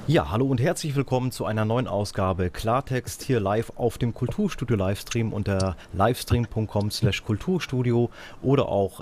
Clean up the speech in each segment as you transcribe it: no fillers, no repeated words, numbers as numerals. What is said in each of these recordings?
Ja, hallo und herzlich willkommen zu einer neuen Ausgabe Klartext hier live auf dem Kulturstudio Livestream unter livestream.com/kulturstudio oder auch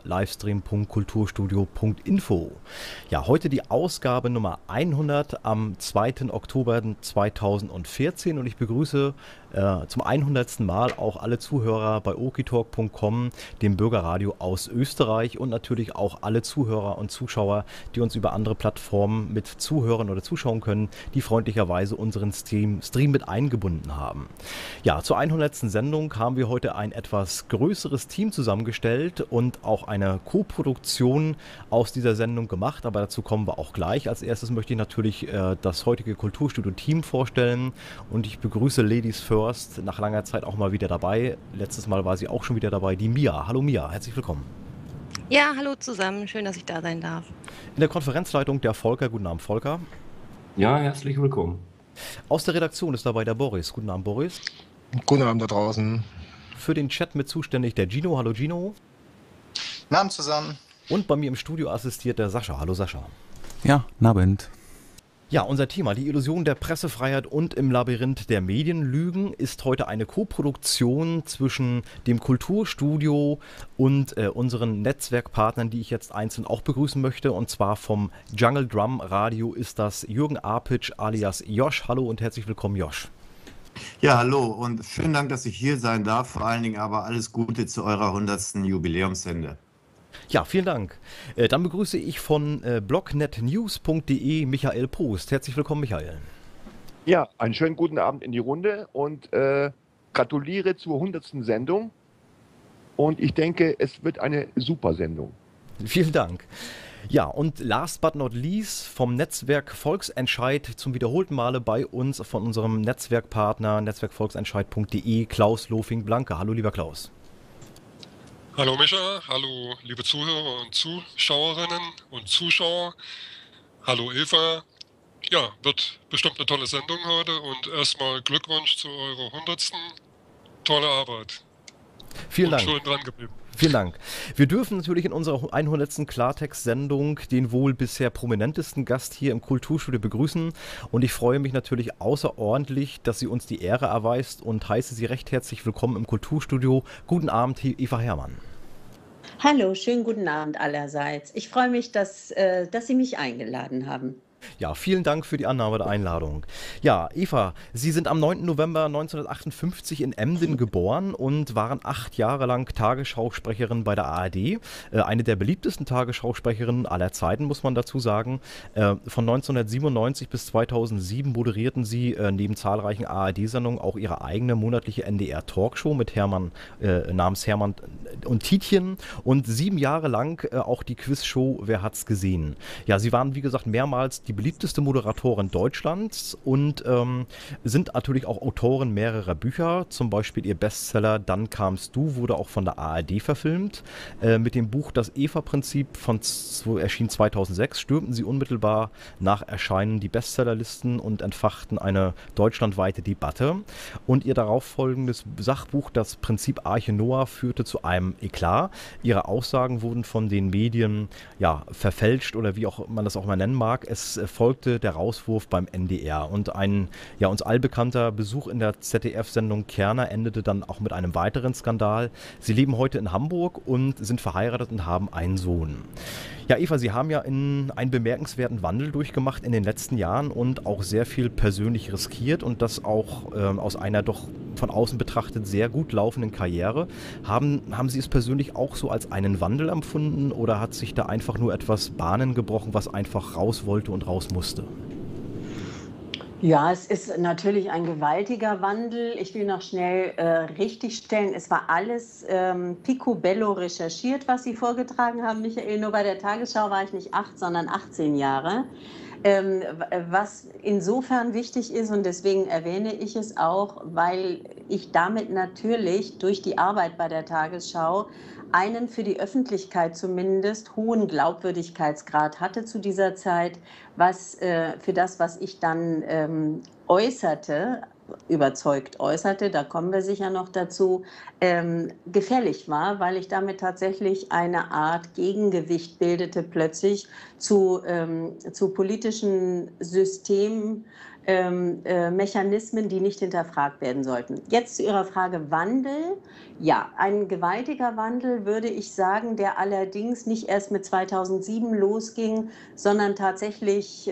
livestream.kulturstudio.info. Ja, heute die Ausgabe Nummer 100 am 2. Oktober 2014 und ich begrüße zum 100. Mal auch alle Zuhörer bei okitalk.com, dem Bürgerradio aus Österreich und natürlich auch alle Zuhörer und Zuschauer, die uns über andere Plattformen mit zuhören oder zuschauen können, die freundlicherweise unseren Stream mit eingebunden haben. Ja, zur 100. Sendung haben wir heute ein etwas größeres Team zusammengestellt und auch eine Co-Produktion aus dieser Sendung gemacht, aber dazu kommen wir auch gleich. Als erstes möchte ich natürlich das heutige Kulturstudio-Team vorstellen und ich begrüße Ladies First, nach langer Zeit auch mal wieder dabei. Letztes Mal war sie auch schon wieder dabei, die Mia. Hallo Mia, herzlich willkommen. Ja, hallo zusammen. Schön, dass ich da sein darf. In der Konferenzleitung der Volker. Guten Abend, Volker. Ja, herzlich willkommen. Aus der Redaktion ist dabei der Boris. Guten Abend, Boris. Guten Abend da draußen. Für den Chat mit zuständig der Gino. Hallo Gino. Guten Abend zusammen. Und bei mir im Studio assistiert der Sascha. Hallo Sascha. Ja, guten Abend. Ja, unser Thema, die Illusion der Pressefreiheit und im Labyrinth der Medienlügen, ist heute eine Koproduktion zwischen dem Kulturstudio und unseren Netzwerkpartnern, die ich jetzt einzeln auch begrüßen möchte. Und zwar vom Jungle Drum Radio ist das Jürgen Arpitsch alias Josh. Hallo und herzlich willkommen, Josh. Ja, hallo und vielen Dank, dass ich hier sein darf. Vor allen Dingen aber alles Gute zu eurer 100. Jubiläumssende. Ja, vielen Dank. Dann begrüße ich von blognetnews.de Michael Post. Herzlich willkommen, Michael. Ja, einen schönen guten Abend in die Runde und gratuliere zur 100. Sendung. Und ich denke, es wird eine super Sendung. Vielen Dank. Ja, und last but not least vom Netzwerk Volksentscheid zum wiederholten Male bei uns von unserem Netzwerkpartner netzwerkvolksentscheid.de Klaus Lofing-Blanke. Hallo, lieber Klaus. Hallo Micha, hallo liebe Zuhörer und Zuschauerinnen und Zuschauer. Hallo Eva. Ja, wird bestimmt eine tolle Sendung heute und erstmal Glückwunsch zu eurer 100. Tolle Arbeit. Vielen Dank. Schön dran geblieben. Vielen Dank. Wir dürfen natürlich in unserer 100. Klartext-Sendung den wohl bisher prominentesten Gast hier im Kulturstudio begrüßen. Und ich freue mich natürlich außerordentlich, dass sie uns die Ehre erweist und heiße Sie recht herzlich willkommen im Kulturstudio. Guten Abend, Eva Herrmann. Hallo, schönen guten Abend allerseits. Ich freue mich, dass Sie mich eingeladen haben. Ja, vielen Dank für die Annahme der Einladung. Ja, Eva, Sie sind am 9. November 1958 in Emden geboren und waren 8 Jahre lang Tagesschausprecherin bei der ARD. Eine der beliebtesten Tagesschausprecherinnen aller Zeiten, muss man dazu sagen. Von 1997 bis 2007 moderierten Sie neben zahlreichen ARD-Sendungen auch Ihre eigene monatliche NDR-Talkshow mit namens Hermann und Tietjen und 7 Jahre lang auch die Quizshow Wer hat's gesehen? Ja, Sie waren, wie gesagt, mehrmals die beliebteste Moderatorin Deutschlands und sind natürlich auch Autorin mehrerer Bücher. Zum Beispiel ihr Bestseller Dann kamst du wurde auch von der ARD verfilmt. Mit dem Buch Das Eva-Prinzip erschien 2006, stürmten sie unmittelbar nach Erscheinen die Bestsellerlisten und entfachten eine deutschlandweite Debatte. Und ihr darauffolgendes Sachbuch Das Prinzip Arche Noah führte zu einem Eklat. Ihre Aussagen wurden von den Medien verfälscht oder wie auch man das auch mal nennen mag. Es folgte der Rauswurf beim NDR und ein uns allbekannter Besuch in der ZDF-Sendung Kerner endete dann auch mit einem weiteren Skandal. Sie leben heute in Hamburg und sind verheiratet und haben einen Sohn. Ja, Eva, Sie haben ja einen bemerkenswerten Wandel durchgemacht in den letzten Jahren und auch sehr viel persönlich riskiert und das auch aus einer doch von außen betrachtet sehr gut laufenden Karriere. Haben Sie es persönlich auch so als einen Wandel empfunden oder hat sich da einfach nur etwas Bahnen gebrochen, was einfach raus wollte und raus musste? Ja, es ist natürlich ein gewaltiger Wandel. Ich will noch schnell richtigstellen, es war alles picobello recherchiert, was Sie vorgetragen haben, Michael. Nur bei der Tagesschau war ich nicht 8, sondern 18 Jahre. Was insofern wichtig ist, und deswegen erwähne ich es auch, weil ich damit natürlich durch die Arbeit bei der Tagesschau einen für die Öffentlichkeit zumindest hohen Glaubwürdigkeitsgrad hatte zu dieser Zeit, was für das, was ich dann äußerte, überzeugt äußerte, da kommen wir sicher noch dazu, gefährlich war, weil ich damit tatsächlich eine Art Gegengewicht bildete plötzlich zu politischen Systemen, Mechanismen, die nicht hinterfragt werden sollten. Jetzt zu Ihrer Frage Wandel. Ja, ein gewaltiger Wandel, würde ich sagen, der allerdings nicht erst mit 2007 losging, sondern tatsächlich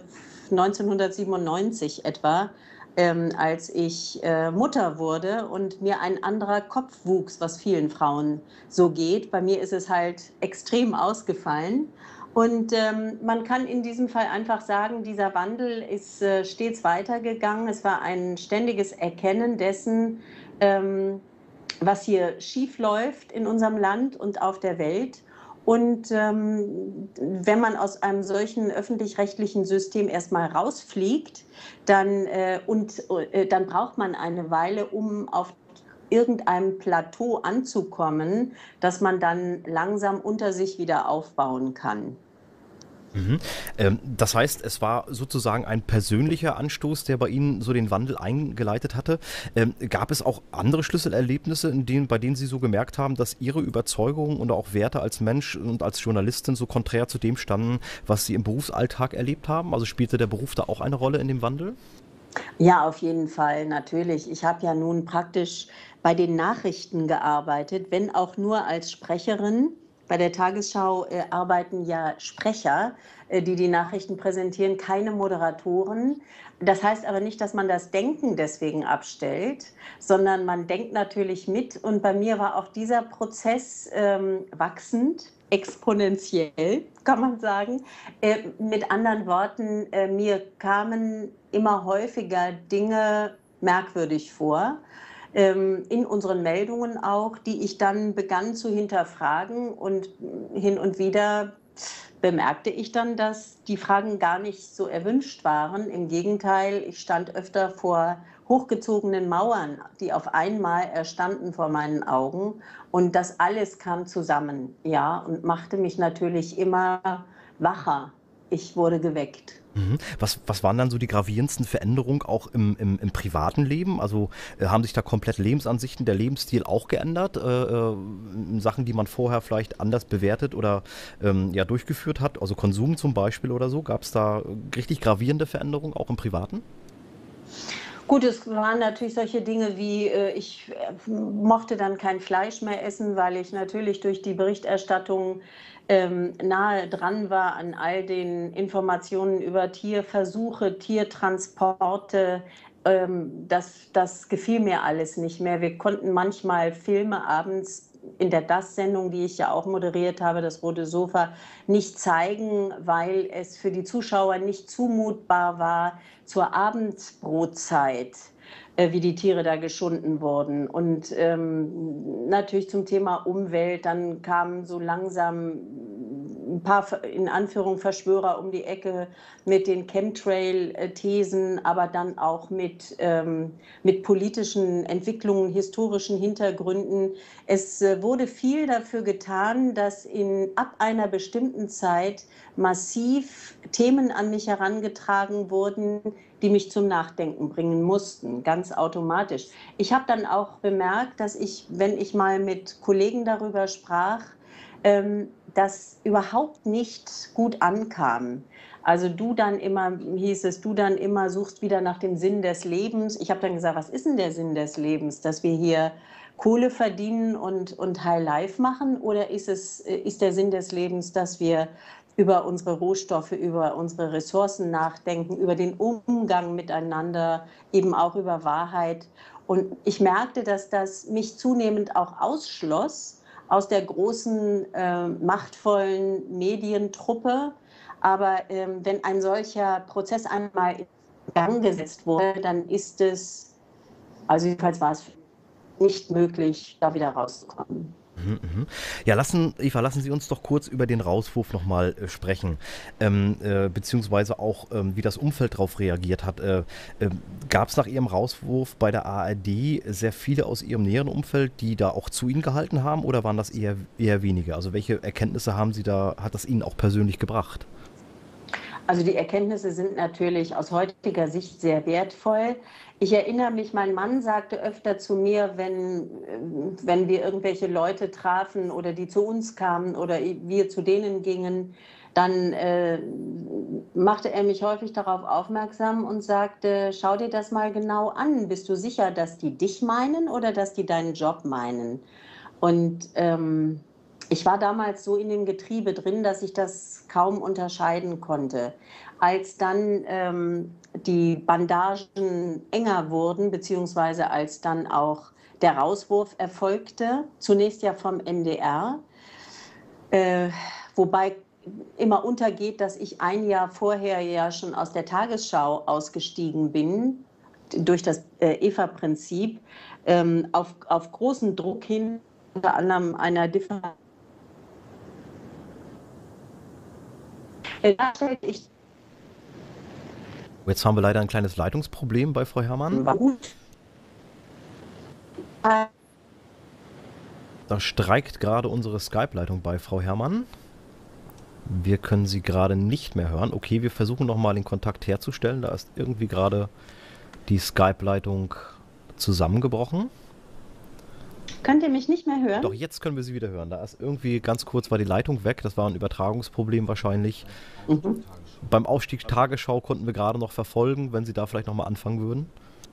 1997 etwa, als ich Mutter wurde und mir ein anderer Kopf wuchs, was vielen Frauen so geht. Bei mir ist es halt extrem ausgefallen. Und man kann in diesem Fall einfach sagen, dieser Wandel ist stets weitergegangen. Es war ein ständiges Erkennen dessen, was hier schief läuft in unserem Land und auf der Welt. Und wenn man aus einem solchen öffentlich-rechtlichen System erstmal rausfliegt, dann braucht man eine Weile, um auf irgendeinem Plateau anzukommen, das man dann langsam unter sich wieder aufbauen kann. Mhm. Das heißt, es war sozusagen ein persönlicher Anstoß, der bei Ihnen so den Wandel eingeleitet hatte. Gab es auch andere Schlüsselerlebnisse, bei denen Sie so gemerkt haben, dass Ihre Überzeugungen und auch Werte als Mensch und als Journalistin so konträr zu dem standen, was Sie im Berufsalltag erlebt haben? Also spielte der Beruf da auch eine Rolle in dem Wandel? Ja, auf jeden Fall, natürlich. Ich habe ja nun praktisch bei den Nachrichten gearbeitet, wenn auch nur als Sprecherin. Bei der Tagesschau arbeiten ja Sprecher, die die Nachrichten präsentieren, keine Moderatoren. Das heißt aber nicht, dass man das Denken deswegen abstellt, sondern man denkt natürlich mit. Und bei mir war auch dieser Prozess wachsend, exponentiell, kann man sagen. Mit anderen Worten, mir kamen immer häufiger Dinge merkwürdig vor. In unseren Meldungen auch, die ich dann begann zu hinterfragen, und hin und wieder bemerkte ich dann, dass die Fragen gar nicht so erwünscht waren. Im Gegenteil, ich stand öfter vor hochgezogenen Mauern, die auf einmal erstanden vor meinen Augen, und das alles kam zusammen, ja, und machte mich natürlich immer wacher. Ich wurde geweckt. Mhm. Was waren dann so die gravierendsten Veränderungen auch im privaten Leben? Also haben sich da komplett Lebensansichten, der Lebensstil auch geändert? Sachen, die man vorher vielleicht anders bewertet oder ja, durchgeführt hat, also Konsum zum Beispiel oder so? Gab es da richtig gravierende Veränderungen auch im Privaten? Gut, es waren natürlich solche Dinge wie, ich mochte dann kein Fleisch mehr essen, weil ich natürlich durch die Berichterstattung nahe dran war an all den Informationen über Tierversuche, Tiertransporte. Das gefiel mir alles nicht mehr. Wir konnten manchmal Filme abends in der DAS-Sendung, die ich ja auch moderiert habe, das Rote Sofa, nicht zeigen, weil es für die Zuschauer nicht zumutbar war, zur Abendbrotzeit, wie die Tiere da geschunden wurden. Und natürlich zum Thema Umwelt, dann kamen so langsam ein paar, in Anführung, Verschwörer um die Ecke mit den Chemtrail-Thesen, aber dann auch mit politischen Entwicklungen, historischen Hintergründen. Es wurde viel dafür getan, dass ab einer bestimmten Zeit massiv Themen an mich herangetragen wurden, die mich zum Nachdenken bringen mussten, ganz automatisch. Ich habe dann auch bemerkt, dass wenn ich mal mit Kollegen darüber sprach, das überhaupt nicht gut ankam. Also hieß es, du dann immer suchst wieder nach dem Sinn des Lebens. Ich habe dann gesagt, was ist denn der Sinn des Lebens? Dass wir hier Kohle verdienen und High Life machen? Oder ist der Sinn des Lebens, dass wir über unsere Rohstoffe, über unsere Ressourcen nachdenken, über den Umgang miteinander, eben auch über Wahrheit? Und ich merkte, dass das mich zunehmend auch ausschloss aus der großen, machtvollen Medientruppe. Aber wenn ein solcher Prozess einmal in Gang gesetzt wurde, dann ist es, also jedenfalls war es nicht möglich, da wieder rauszukommen. Ja, Eva, lassen Sie uns doch kurz über den Rauswurf nochmal sprechen, beziehungsweise auch, wie das Umfeld darauf reagiert hat. Gab es nach Ihrem Rauswurf bei der ARD sehr viele aus Ihrem näheren Umfeld, die da auch zu Ihnen gehalten haben, oder waren das eher wenige? Also welche Erkenntnisse hat das Ihnen auch persönlich gebracht? Also die Erkenntnisse sind natürlich aus heutiger Sicht sehr wertvoll. Ich erinnere mich, mein Mann sagte öfter zu mir, wenn wir irgendwelche Leute trafen oder die zu uns kamen oder wir zu denen gingen, dann machte er mich häufig darauf aufmerksam und sagte, schau dir das mal genau an. Bist du sicher, dass die dich meinen oder dass die deinen Job meinen? Und ich war damals so in dem Getriebe drin, dass ich das kaum unterscheiden konnte. Als dann die Bandagen enger wurden, beziehungsweise als dann auch der Rauswurf erfolgte, zunächst ja vom NDR, wobei immer untergeht, dass ich ein Jahr vorher ja schon aus der Tagesschau ausgestiegen bin, durch das EVA-Prinzip, auf großen Druck hin, unter anderem einer Differenz. Jetzt haben wir leider ein kleines Leitungsproblem bei Frau Herrmann. War gut. Da streikt gerade unsere Skype-Leitung bei Frau Herrmann. Wir können sie gerade nicht mehr hören. Okay, wir versuchen nochmal den Kontakt herzustellen. Da ist irgendwie gerade die Skype-Leitung zusammengebrochen. Könnt ihr mich nicht mehr hören? Doch, jetzt können wir sie wieder hören. Da ist irgendwie ganz kurz war die Leitung weg. Das war ein Übertragungsproblem wahrscheinlich. Mhm. Beim Aufstieg Tagesschau konnten wir gerade noch verfolgen, wenn Sie da vielleicht nochmal anfangen würden.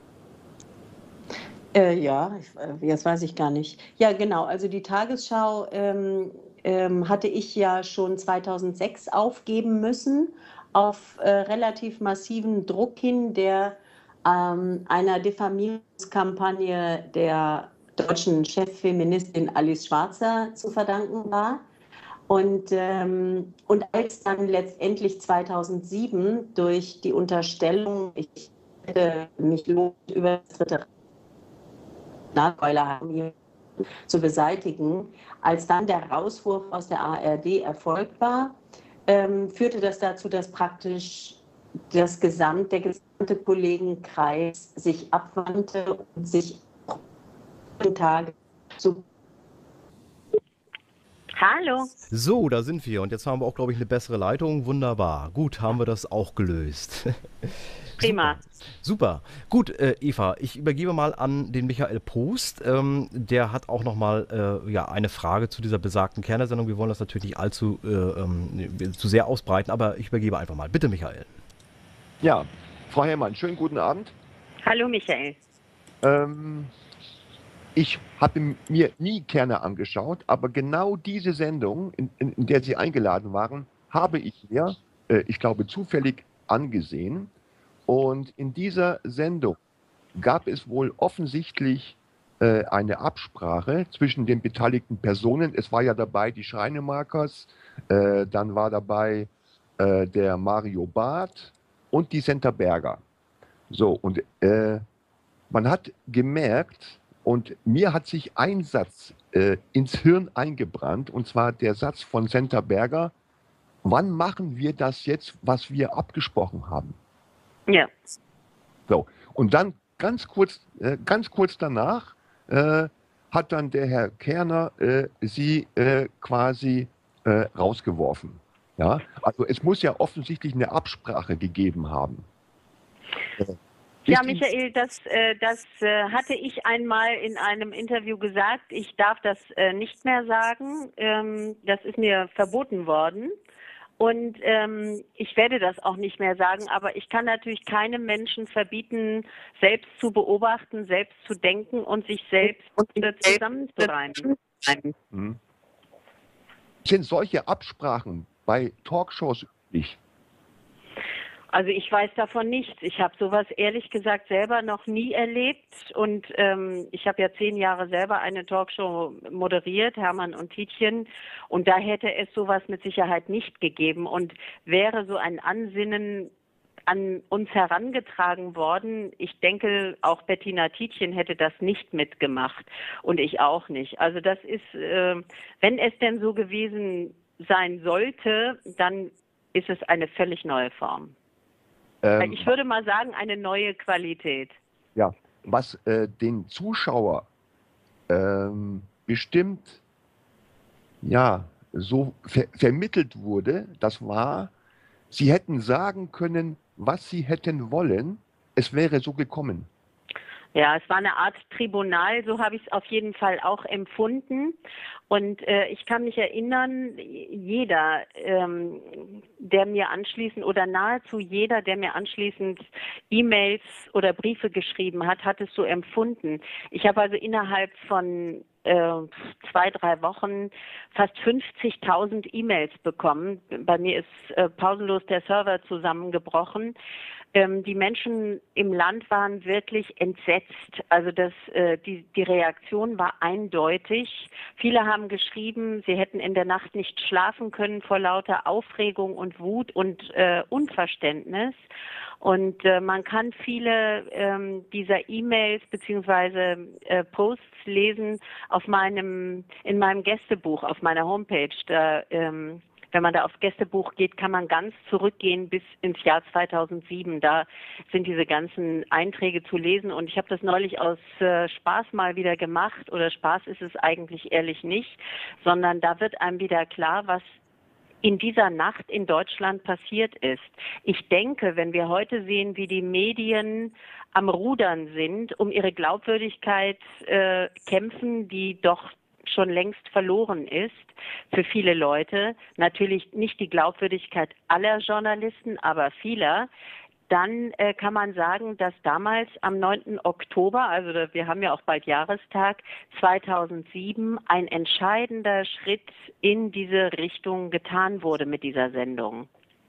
Ja, jetzt weiß ich gar nicht. Ja, genau. Also die Tagesschau hatte ich ja schon 2006 aufgeben müssen, auf relativ massiven Druck hin, der einer Diffamierungskampagne der deutschen Cheffeministin Alice Schwarzer zu verdanken war. Und als dann letztendlich 2007 durch die Unterstellung, ich hätte mich über das dritte Nachweiler zu beseitigen, als dann der Rauswurf aus der ARD erfolgt war, führte das dazu, dass praktisch der gesamte Kollegenkreis sich abwandte und sich Tage so. Hallo. So, da sind wir. Und jetzt haben wir auch, glaube ich, eine bessere Leitung. Wunderbar. Gut, haben wir das auch gelöst. Prima. Super. Gut, Eva, ich übergebe mal an den Michael Post. Der hat auch nochmal eine Frage zu dieser besagten Kerner-Sendung. Wir wollen das natürlich nicht allzu zu sehr ausbreiten, aber ich übergebe einfach mal. Bitte, Michael. Ja, Frau Herrmann, schönen guten Abend. Hallo, Michael. Ich habe mir nie Kerner angeschaut, aber genau diese Sendung, in der Sie eingeladen waren, habe ich mir, ich glaube, zufällig angesehen. Und in dieser Sendung gab es wohl offensichtlich eine Absprache zwischen den beteiligten Personen. Es war ja dabei die Schreinemakers, dann war dabei der Mario Barth und die Senta Berger. So, und man hat gemerkt, und mir hat sich ein Satz ins Hirn eingebrannt, und zwar der Satz von Senta Berger: Wann machen wir das jetzt, was wir abgesprochen haben? Ja. So, und dann ganz kurz danach hat dann der Herr Kerner sie quasi rausgeworfen. Ja? Also es muss ja offensichtlich eine Absprache gegeben haben. Ja, Michael, das hatte ich einmal in einem Interview gesagt. Ich darf das nicht mehr sagen. Das ist mir verboten worden. Und ich werde das auch nicht mehr sagen. Aber ich kann natürlich keinem Menschen verbieten, selbst zu beobachten, selbst zu denken und sich selbst zusammenzureimen. Sind solche Absprachen bei Talkshows üblich? Also ich weiß davon nichts. Ich habe sowas ehrlich gesagt selber noch nie erlebt und ich habe ja 10 Jahre selber eine Talkshow moderiert, Hermann und Tietjen, und da hätte es sowas mit Sicherheit nicht gegeben und wäre so ein Ansinnen an uns herangetragen worden. Ich denke, auch Bettina Tietjen hätte das nicht mitgemacht und ich auch nicht. Also das ist, wenn es denn so gewesen sein sollte, dann ist es eine völlig neue Form. Ich würde mal sagen, eine neue Qualität. Ja, was den Zuschauer bestimmt ja so vermittelt wurde, das war, Sie hätten sagen können, was Sie hätten wollen. Es wäre so gekommen. Ja, es war eine Art Tribunal, so habe ich es auf jeden Fall auch empfunden. Und ich kann mich erinnern, jeder, der mir anschließend oder nahezu jeder, der mir anschließend E-Mails oder Briefe geschrieben hat, hat es so empfunden. Ich habe also innerhalb von 2-3 Wochen fast 50.000 E-Mails bekommen. Bei mir ist pausenlos der Server zusammengebrochen. Die Menschen im Land waren wirklich entsetzt. Also die Reaktion war eindeutig. Viele haben geschrieben, sie hätten in der Nacht nicht schlafen können vor lauter Aufregung und Wut und Unverständnis. Und man kann viele dieser E-Mails bzw. Posts lesen in meinem Gästebuch auf meiner Homepage. Wenn man da aufs Gästebuch geht, kann man ganz zurückgehen bis ins Jahr 2007. Da sind diese ganzen Einträge zu lesen. Und ich habe das neulich aus Spaß mal wieder gemacht. Oder Spaß ist es eigentlich ehrlich nicht, sondern da wird einem wieder klar, was in dieser Nacht in Deutschland passiert ist. Ich denke, wenn wir heute sehen, wie die Medien am Rudern sind, um ihre Glaubwürdigkeit kämpfen, die doch schon längst verloren ist für viele Leute, natürlich nicht die Glaubwürdigkeit aller Journalisten, aber vieler, dann kann man sagen, dass damals am 9. Oktober, also wir haben ja auch bald Jahrestag, 2007, ein entscheidender Schritt in diese Richtung getan wurde mit dieser Sendung.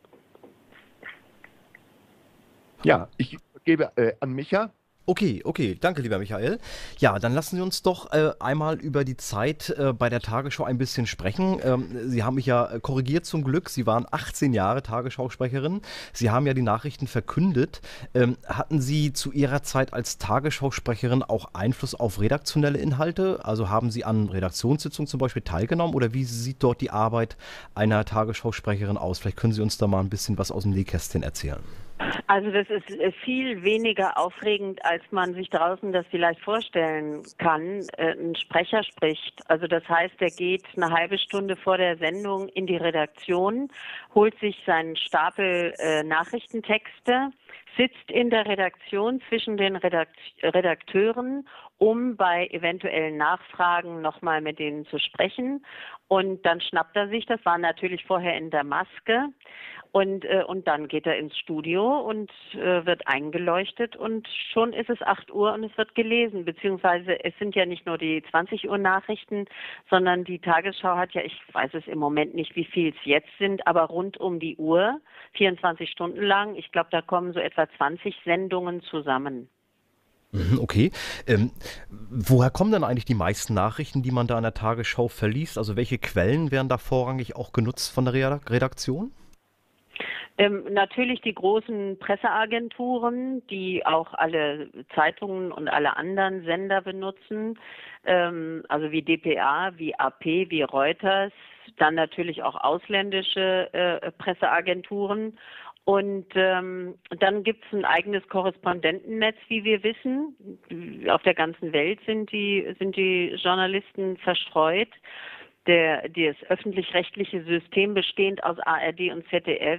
Ja, ich gebe an Micha. Okay, danke, lieber Michael. Ja, dann lassen Sie uns doch einmal über die Zeit bei der Tagesschau ein bisschen sprechen. Sie haben mich ja korrigiert zum Glück. Sie waren 18 Jahre Tagesschausprecherin. Sie haben ja die Nachrichten verkündet. Hatten Sie zu Ihrer Zeit als Tagesschausprecherin auch Einfluss auf redaktionelle Inhalte? Also haben Sie an Redaktionssitzungen zum Beispiel teilgenommen oder wie sieht dort die Arbeit einer Tagesschausprecherin aus? Vielleicht können Sie uns da mal ein bisschen was aus dem Nähkästchen erzählen. Also das ist viel weniger aufregend, als man sich draußen das vielleicht vorstellen kann. Ein Sprecher spricht. Also das heißt, er geht eine halbe Stunde vor der Sendung in die Redaktion, holt sich seinen Stapel Nachrichtentexte, sitzt in der Redaktion zwischen den Redakteuren, um bei eventuellen Nachfragen nochmal mit denen zu sprechen. Und dann schnappt er sich, das war natürlich vorher in der Maske, und dann geht er ins Studio und wird eingeleuchtet und schon ist es 8 Uhr und es wird gelesen, beziehungsweise es sind ja nicht nur die 20 Uhr Nachrichten, sondern die Tagesschau hat ja, ich weiß es im Moment nicht, wie viel es jetzt sind, aber rund um die Uhr, 24 Stunden lang, ich glaube, da kommen so etwa 20 Sendungen zusammen. Okay. Woher kommen denn eigentlich die meisten Nachrichten, die man da in der Tagesschau verliest? Also welche Quellen werden da vorrangig auch genutzt von der Redaktion? Natürlich die großen Presseagenturen, die auch alle Zeitungen und alle anderen Sender benutzen, also wie dpa, wie AP, wie Reuters, dann natürlich auch ausländische Presseagenturen. Und dann gibt es ein eigenes Korrespondentennetz, wie wir wissen. Auf der ganzen Welt sind die Journalisten verstreut. Das öffentlich-rechtliche System bestehend aus ARD und ZDF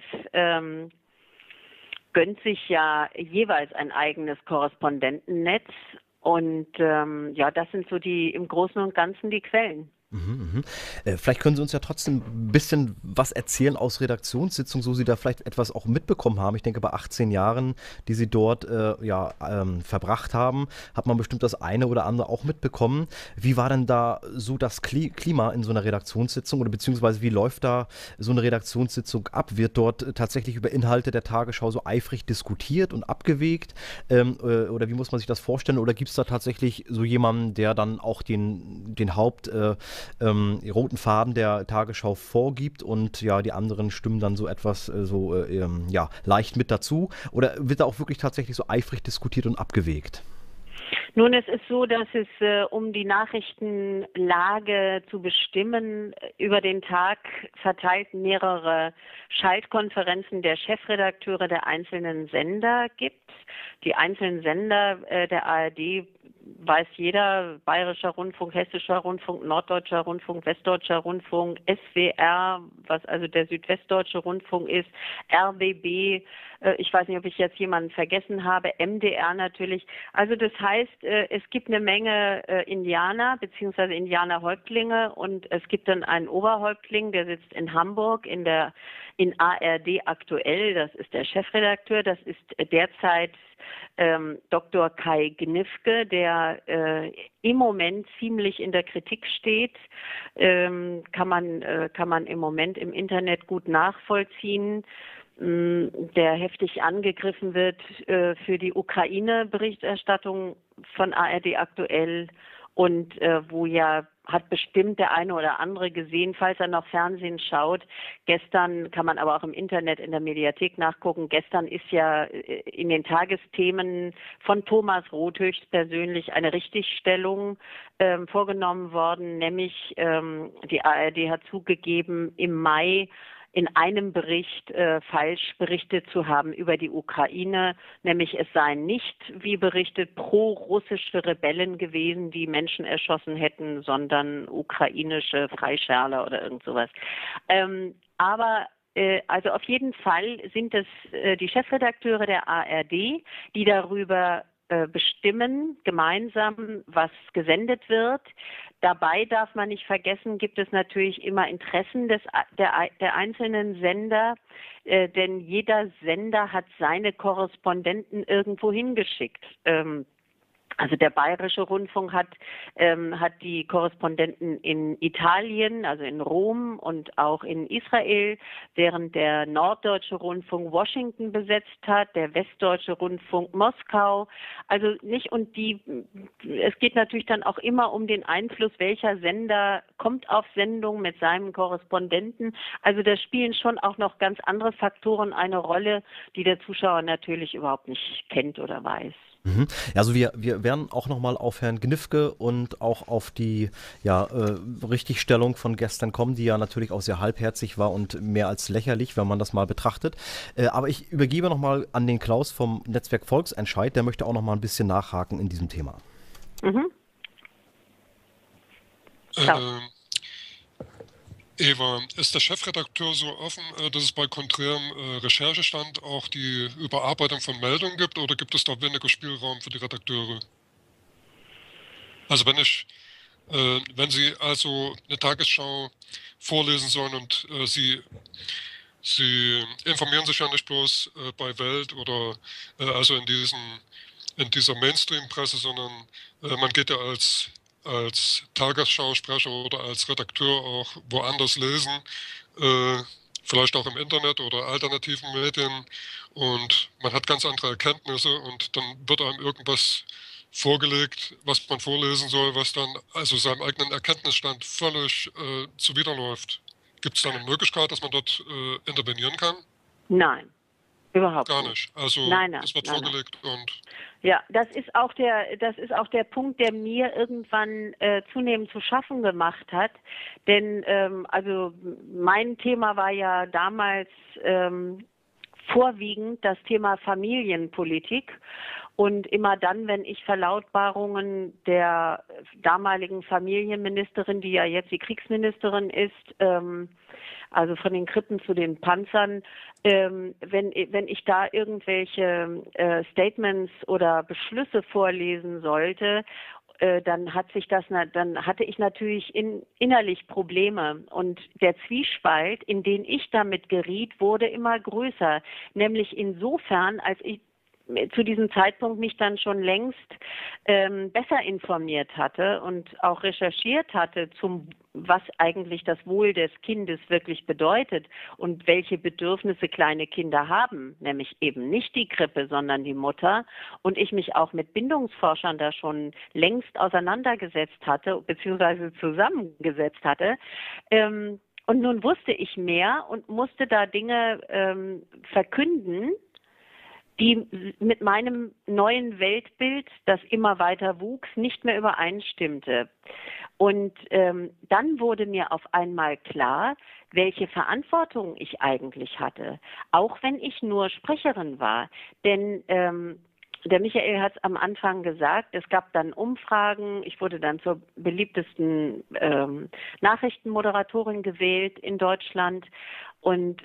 gönnt sich ja jeweils ein eigenes Korrespondentennetz. Und das sind so im Großen und Ganzen die Quellen. Vielleicht können Sie uns ja trotzdem ein bisschen was erzählen aus Redaktionssitzungen, so Sie da vielleicht etwas auch mitbekommen haben. Ich denke, bei 18 Jahren, die Sie dort verbracht haben, hat man bestimmt das eine oder andere auch mitbekommen. Wie war denn da so das Klima in so einer Redaktionssitzung oder beziehungsweise wie läuft da so eine Redaktionssitzung ab? Wird dort tatsächlich über Inhalte der Tagesschau so eifrig diskutiert und abgewegt? Oder wie muss man sich das vorstellen? Oder gibt es da tatsächlich so jemanden, der dann auch den roten Faden der Tagesschau vorgibt und ja, die anderen stimmen dann so etwas leicht mit dazu? Oder wird da auch wirklich tatsächlich so eifrig diskutiert und abgewegt? Nun, es ist so, dass es, um die Nachrichtenlage zu bestimmen, über den Tag verteilt mehrere Schaltkonferenzen der Chefredakteure der einzelnen Sender gibt. Die einzelnen Sender der ARD weiß jeder, Bayerischer Rundfunk, Hessischer Rundfunk, Norddeutscher Rundfunk, Westdeutscher Rundfunk, SWR, was also der Südwestdeutsche Rundfunk ist, RBB, ich weiß nicht, ob ich jetzt jemanden vergessen habe, MDR natürlich. Also das heißt, es gibt eine Menge Indianer bzw. Indianerhäuptlinge und es gibt dann einen Oberhäuptling, der sitzt in Hamburg in ARD aktuell, das ist der Chefredakteur, das ist derzeit Dr. Kai Gnifke, der im Moment ziemlich in der Kritik steht, kann man im Moment im Internet gut nachvollziehen, der heftig angegriffen wird für die Ukraine-Berichterstattung von ARD aktuell und wo ja hat bestimmt der eine oder andere gesehen, falls er noch Fernsehen schaut. Gestern kann man aber auch im Internet in der Mediathek nachgucken. Gestern ist ja in den Tagesthemen von Thomas Roth höchstpersönlich eine Richtigstellung vorgenommen worden, nämlich die ARD hat zugegeben, im Mai in einem Bericht falsch berichtet zu haben über die Ukraine, nämlich es seien nicht, wie berichtet, pro-russische Rebellen gewesen, die Menschen erschossen hätten, sondern ukrainische Freischärler oder irgend sowas. Also auf jeden Fall sind es die Chefredakteure der ARD, die darüber bestimmen, gemeinsam, was gesendet wird. Dabei darf man nicht vergessen, gibt es natürlich immer Interessen der einzelnen Sender, denn jeder Sender hat seine Korrespondenten irgendwo hingeschickt. Also der Bayerische Rundfunk hat die Korrespondenten in Italien, also in Rom und auch in Israel, während der Norddeutsche Rundfunk Washington besetzt hat, der Westdeutsche Rundfunk Moskau. Also es geht natürlich dann auch immer um den Einfluss, welcher Sender kommt auf Sendung mit seinem Korrespondenten. Also da spielen schon auch noch ganz andere Faktoren eine Rolle, die der Zuschauer natürlich überhaupt nicht kennt oder weiß. Also wir werden auch nochmal auf Herrn Gnifke und auch auf die Richtigstellung von gestern kommen, die ja natürlich auch sehr halbherzig war und mehr als lächerlich, wenn man das mal betrachtet. Aber ich übergebe nochmal an den Klaus vom Netzwerk Volksentscheid, der möchte auch nochmal ein bisschen nachhaken in diesem Thema. Eva, ist der Chefredakteur so offen, dass es bei konträrem Recherchestand auch die Überarbeitung von Meldungen gibt, oder gibt es da weniger Spielraum für die Redakteure? Also wenn Sie also eine Tagesschau vorlesen sollen und Sie informieren sich ja nicht bloß bei Welt oder also in dieser Mainstream-Presse, sondern man geht ja als Tagesschausprecher oder als Redakteur auch woanders lesen, vielleicht auch im Internet oder alternativen Medien, und man hat ganz andere Erkenntnisse und dann wird einem irgendwas vorgelegt, was man vorlesen soll, was dann also seinem eigenen Erkenntnisstand völlig zuwiderläuft. Gibt es da eine Möglichkeit, dass man dort intervenieren kann? Nein, überhaupt gar nicht. Also es wird vorgelegt und ja, das ist auch der Punkt, der mir irgendwann zunehmend zu schaffen gemacht hat. Denn also mein Thema war ja damals vorwiegend das Thema Familienpolitik. Und immer dann, wenn ich Verlautbarungen der damaligen Familienministerin, die ja jetzt die Kriegsministerin ist, also von den Krippen zu den Panzern, wenn ich da irgendwelche Statements oder Beschlüsse vorlesen sollte, dann hatte ich natürlich innerlich Probleme, und der Zwiespalt, in den ich damit geriet, wurde immer größer, nämlich insofern, als ich zu diesem Zeitpunkt mich dann schon längst besser informiert hatte und auch recherchiert hatte, was eigentlich das Wohl des Kindes wirklich bedeutet und welche Bedürfnisse kleine Kinder haben, nämlich eben nicht die Krippe, sondern die Mutter, und ich mich auch mit Bindungsforschern da schon längst auseinandergesetzt hatte bzw. zusammengesetzt hatte. Und nun wusste ich mehr und musste da Dinge verkünden, die mit meinem neuen Weltbild, das immer weiter wuchs, nicht mehr übereinstimmte. Und dann wurde mir auf einmal klar, welche Verantwortung ich eigentlich hatte, auch wenn ich nur Sprecherin war. Denn der Michael hat es am Anfang gesagt, es gab dann Umfragen, ich wurde dann zur beliebtesten Nachrichtenmoderatorin gewählt in Deutschland und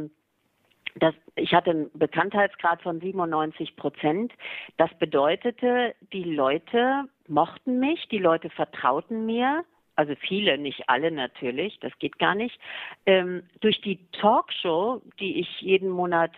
ich hatte einen Bekanntheitsgrad von 97%. Das bedeutete, die Leute mochten mich, die Leute vertrauten mir, also viele, nicht alle natürlich, das geht gar nicht. Durch die Talkshow, die ich jeden Monat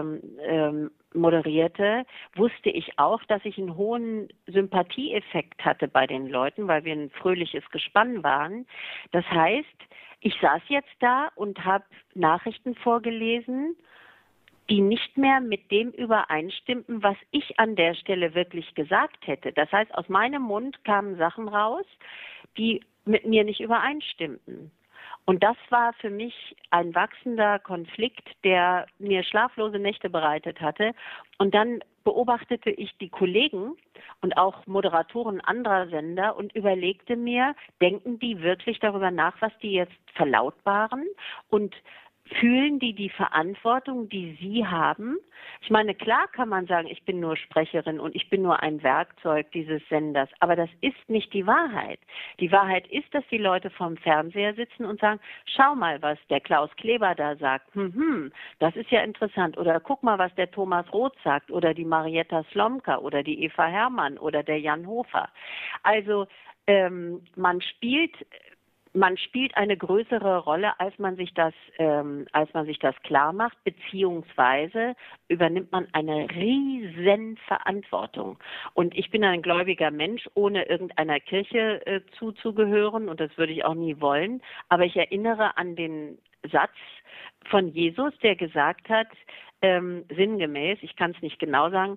moderierte, wusste ich auch, dass ich einen hohen Sympathieeffekt hatte bei den Leuten, weil wir ein fröhliches Gespann waren. Das heißt, ich saß jetzt da und habe Nachrichten vorgelesen, die nicht mehr mit dem übereinstimmten, was ich an der Stelle wirklich gesagt hätte. Das heißt, aus meinem Mund kamen Sachen raus, die mit mir nicht übereinstimmten. Und das war für mich ein wachsender Konflikt, der mir schlaflose Nächte bereitet hatte. Und dann beobachtete ich die Kollegen und auch Moderatoren anderer Sender und überlegte mir, denken die wirklich darüber nach, was die jetzt verlautbaren? Und fühlen die Verantwortung, die sie haben? Ich meine, klar kann man sagen, ich bin nur Sprecherin und ich bin nur ein Werkzeug dieses Senders, aber das ist nicht die Wahrheit. Die Wahrheit ist, dass die Leute vorm Fernseher sitzen und sagen, schau mal, was der Klaus Kleber da sagt. Das ist ja interessant. Oder guck mal, was der Thomas Roth sagt oder die Marietta Slomka oder die Eva Herrmann oder der Jan Hofer. Also man spielt eine größere Rolle, als man sich das klar macht, beziehungsweise übernimmt man eine riesen Verantwortung. Und ich bin ein gläubiger Mensch, ohne irgendeiner Kirche zuzugehören, und das würde ich auch nie wollen. Aber ich erinnere an den Satz von Jesus, der gesagt hat, sinngemäß, ich kann es nicht genau sagen,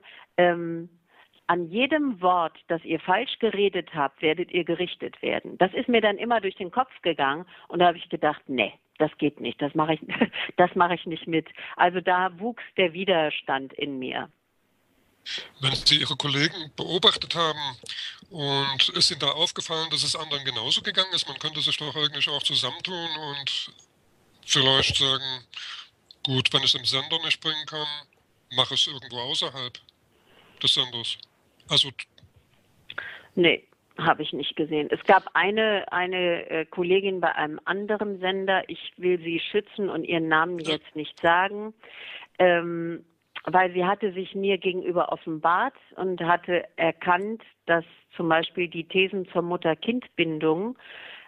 an jedem Wort, das ihr falsch geredet habt, werdet ihr gerichtet werden. Das ist mir dann immer durch den Kopf gegangen und da habe ich gedacht, nee, das geht nicht, das mache ich nicht mit. Also da wuchs der Widerstand in mir. Wenn Sie Ihre Kollegen beobachtet haben und ist Ihnen da aufgefallen, dass es anderen genauso gegangen ist, man könnte sich doch eigentlich auch zusammentun und vielleicht sagen, gut, wenn ich es im Sender nicht bringen kann, mache ich es irgendwo außerhalb des Senders. Also nee, habe ich nicht gesehen. Es gab eine Kollegin bei einem anderen Sender, ich will sie schützen und ihren Namen jetzt nicht sagen, weil sie hatte sich mir gegenüber offenbart und hatte erkannt, dass zum Beispiel die Thesen zur Mutter-Kind-Bindung,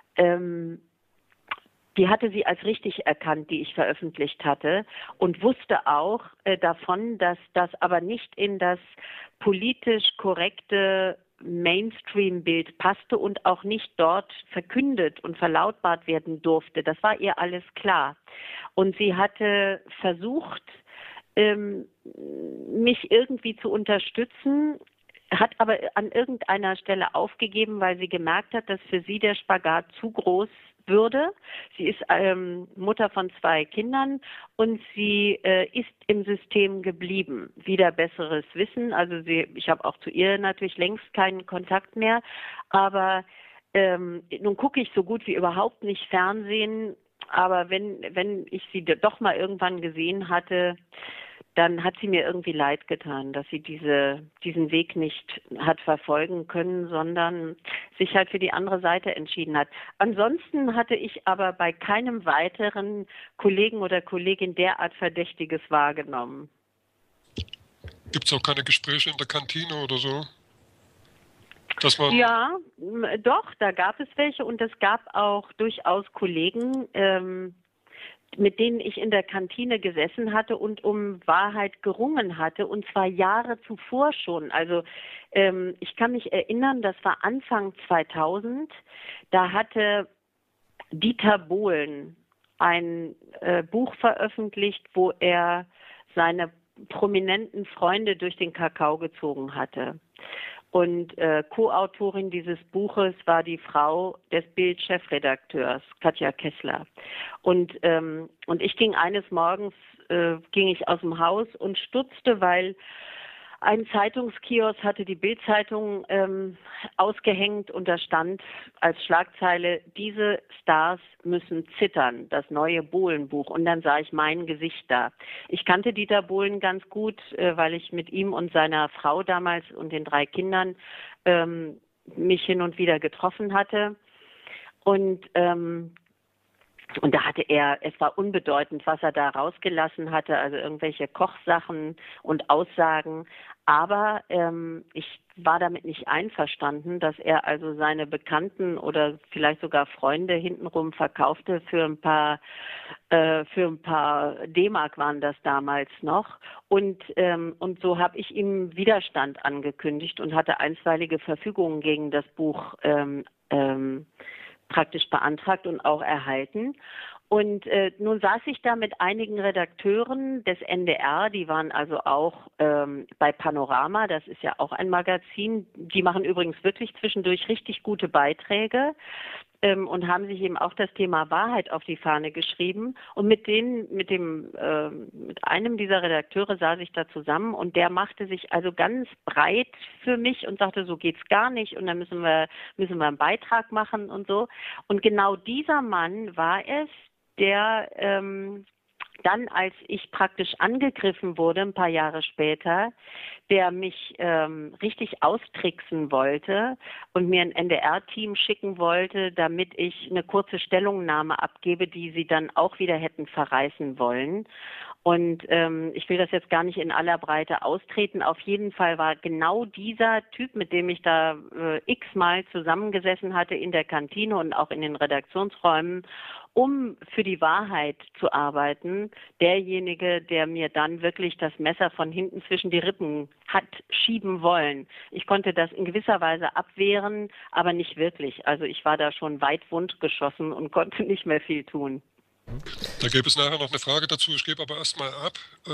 die hatte sie als richtig erkannt, die ich veröffentlicht hatte, und wusste auch davon, dass das aber nicht in das politisch korrekte Mainstream-Bild passte und auch nicht dort verkündet und verlautbart werden durfte. Das war ihr alles klar. Und sie hatte versucht, mich irgendwie zu unterstützen, hat aber an irgendeiner Stelle aufgegeben, weil sie gemerkt hat, dass für sie der Spagat zu groß würde. Sie ist Mutter von 2 Kindern und sie ist im System geblieben. Wieder besseres Wissen. Also ich habe auch zu ihr natürlich längst keinen Kontakt mehr. Aber nun gucke ich so gut wie überhaupt nicht Fernsehen. Aber wenn ich sie doch mal irgendwann gesehen hatte, dann hat sie mir irgendwie leid getan, dass sie diesen Weg nicht hat verfolgen können, sondern sich halt für die andere Seite entschieden hat. Ansonsten hatte ich aber bei keinem weiteren Kollegen oder Kollegin derart Verdächtiges wahrgenommen. gibt es auch keine Gespräche in der Kantine oder so? Dass man Ja, doch, da gab es welche und es gab auch durchaus Kollegen, mit denen ich in der Kantine gesessen hatte und um Wahrheit gerungen hatte, und zwar Jahre zuvor schon. Also ich kann mich erinnern, das war Anfang 2000, da hatte Dieter Bohlen ein Buch veröffentlicht, wo er seine prominenten Freunde durch den Kakao gezogen hatte. Und Co-Autorin dieses Buches war die Frau des Bild-Chefredakteurs, Katja Kessler. Und ich ging eines Morgens ging ich aus dem Haus und stutzte, weil Ein Zeitungskiosk hatte die Bild-Zeitung ausgehängt und da stand als Schlagzeile: Diese Stars müssen zittern, das neue Bohlen-Buch. Und dann sah ich mein Gesicht da. Ich kannte Dieter Bohlen ganz gut, weil ich mit ihm und seiner Frau damals und den 3 Kindern mich hin und wieder getroffen hatte. Und da hatte es war unbedeutend, was er da rausgelassen hatte, also irgendwelche Kochsachen und Aussagen. Aber ich war damit nicht einverstanden, dass er also seine Bekannten oder vielleicht sogar Freunde hintenrum verkaufte für ein paar D-Mark waren das damals noch. Und so habe ich ihm Widerstand angekündigt und hatte einstweilige Verfügungen gegen das Buch praktisch beantragt und auch erhalten. Und nun saß ich da mit einigen Redakteuren des NDR, die waren also auch bei Panorama, das ist ja auch ein Magazin. Die machen übrigens wirklich zwischendurch richtig gute Beiträge und haben sich eben auch das Thema Wahrheit auf die Fahne geschrieben. Und mit einem dieser Redakteure saß ich da zusammen und der machte sich also ganz breit für mich und sagte, so geht's gar nicht und dann müssen wir einen Beitrag machen und so. Und genau dieser Mann war es, der dann, als ich praktisch angegriffen wurde, ein paar Jahre später, der mich richtig austricksen wollte und mir ein NDR-Team schicken wollte, damit ich eine kurze Stellungnahme abgebe, die sie dann auch wieder hätten verreißen wollen. Und ich will das jetzt gar nicht in aller Breite austreten. Auf jeden Fall war genau dieser Typ, mit dem ich da x-mal zusammengesessen hatte in der Kantine und auch in den Redaktionsräumen, um für die Wahrheit zu arbeiten, derjenige, der mir dann wirklich das Messer von hinten zwischen die Rippen hat schieben wollen. Ich konnte das in gewisser Weise abwehren, aber nicht wirklich. Also ich war da schon weit wundgeschossen und konnte nicht mehr viel tun. Da gäbe es nachher noch eine Frage dazu. Ich gebe aber erstmal ab.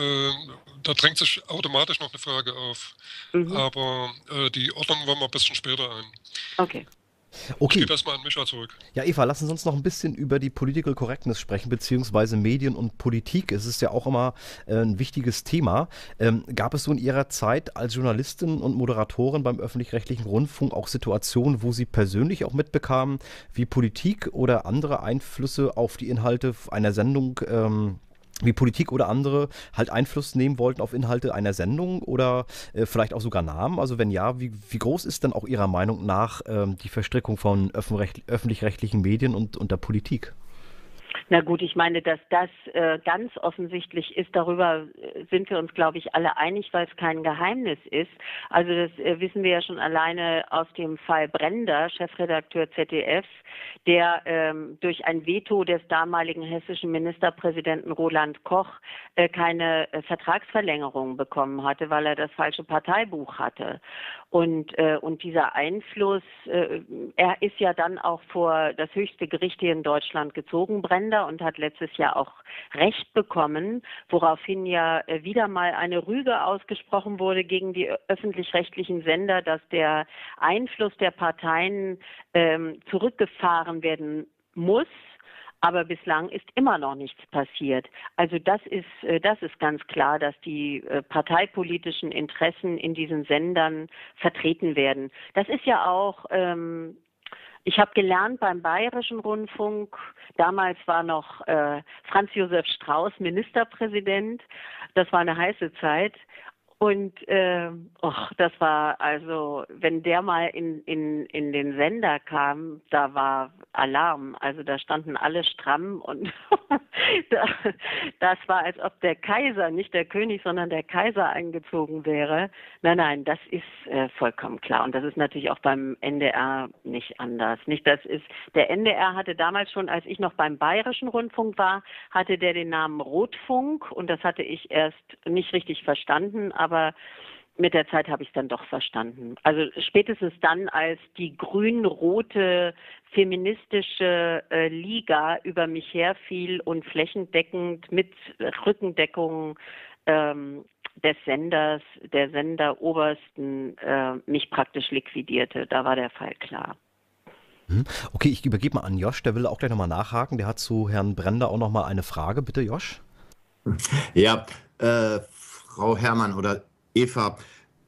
Da drängt sich automatisch noch eine Frage auf. Aber die Ordnung wollen wir ein bisschen später ein. Okay. Ich gebe erstmal an Micha zurück. Ja, Eva, lassen Sie uns noch ein bisschen über die Political Correctness sprechen, beziehungsweise Medien und Politik. Es ist ja auch immer ein wichtiges Thema. Gab es so in Ihrer Zeit als Journalistin und Moderatorin beim öffentlich-rechtlichen Rundfunk auch Situationen, wo Sie persönlich auch mitbekamen, wie Politik oder andere Einflüsse auf die Inhalte einer Sendung wie Politik oder andere halt Einfluss nehmen wollten auf Inhalte einer Sendung oder vielleicht auch sogar Namen? Also wenn ja, wie groß ist denn auch Ihrer Meinung nach die Verstrickung von öffentlich-rechtlichen Medien und der Politik? Na gut, ich meine, dass das ganz offensichtlich ist, darüber sind wir uns, glaube ich, alle einig, weil es kein Geheimnis ist. Also das wissen wir ja schon alleine aus dem Fall Brender, Chefredakteur ZDF, der durch ein Veto des damaligen hessischen Ministerpräsidenten Roland Koch keine Vertragsverlängerung bekommen hatte, weil er das falsche Parteibuch hatte. Und dieser Einfluss, er ist ja dann auch vor das höchste Gericht hier in Deutschland gezogen, Brender, und hat letztes Jahr auch Recht bekommen, woraufhin ja wieder mal eine Rüge ausgesprochen wurde gegen die öffentlich-rechtlichen Sender, dass der Einfluss der Parteien zurückgefahren werden muss. Aber bislang ist immer noch nichts passiert. Also das ist ganz klar, dass die parteipolitischen Interessen in diesen Sendern vertreten werden. Das ist ja auch, ich habe gelernt beim Bayerischen Rundfunk, damals war noch Franz Josef Strauß Ministerpräsident, das war eine heiße Zeit. Und das war also, wenn der mal in den Sender kam, da war Alarm. Also da standen alle stramm und das war, als ob der Kaiser, nicht der König, sondern der Kaiser eingezogen wäre. Nein, das ist vollkommen klar. Und das ist natürlich auch beim NDR nicht anders. Der NDR hatte damals schon, als ich noch beim Bayerischen Rundfunk war, hatte der den Namen Rotfunk und das hatte ich erst nicht richtig verstanden, aber mit der Zeit habe ich es dann doch verstanden. Also spätestens dann, als die grün-rote feministische Liga über mich herfiel und flächendeckend mit Rückendeckung der Senderobersten mich praktisch liquidierte. Da war der Fall klar. Okay, ich übergebe mal an Josch, der will auch gleich nochmal nachhaken. Der hat zu Herrn Brender auch nochmal eine Frage. Bitte, Josch. Ja, Frau Herrmann oder Eva,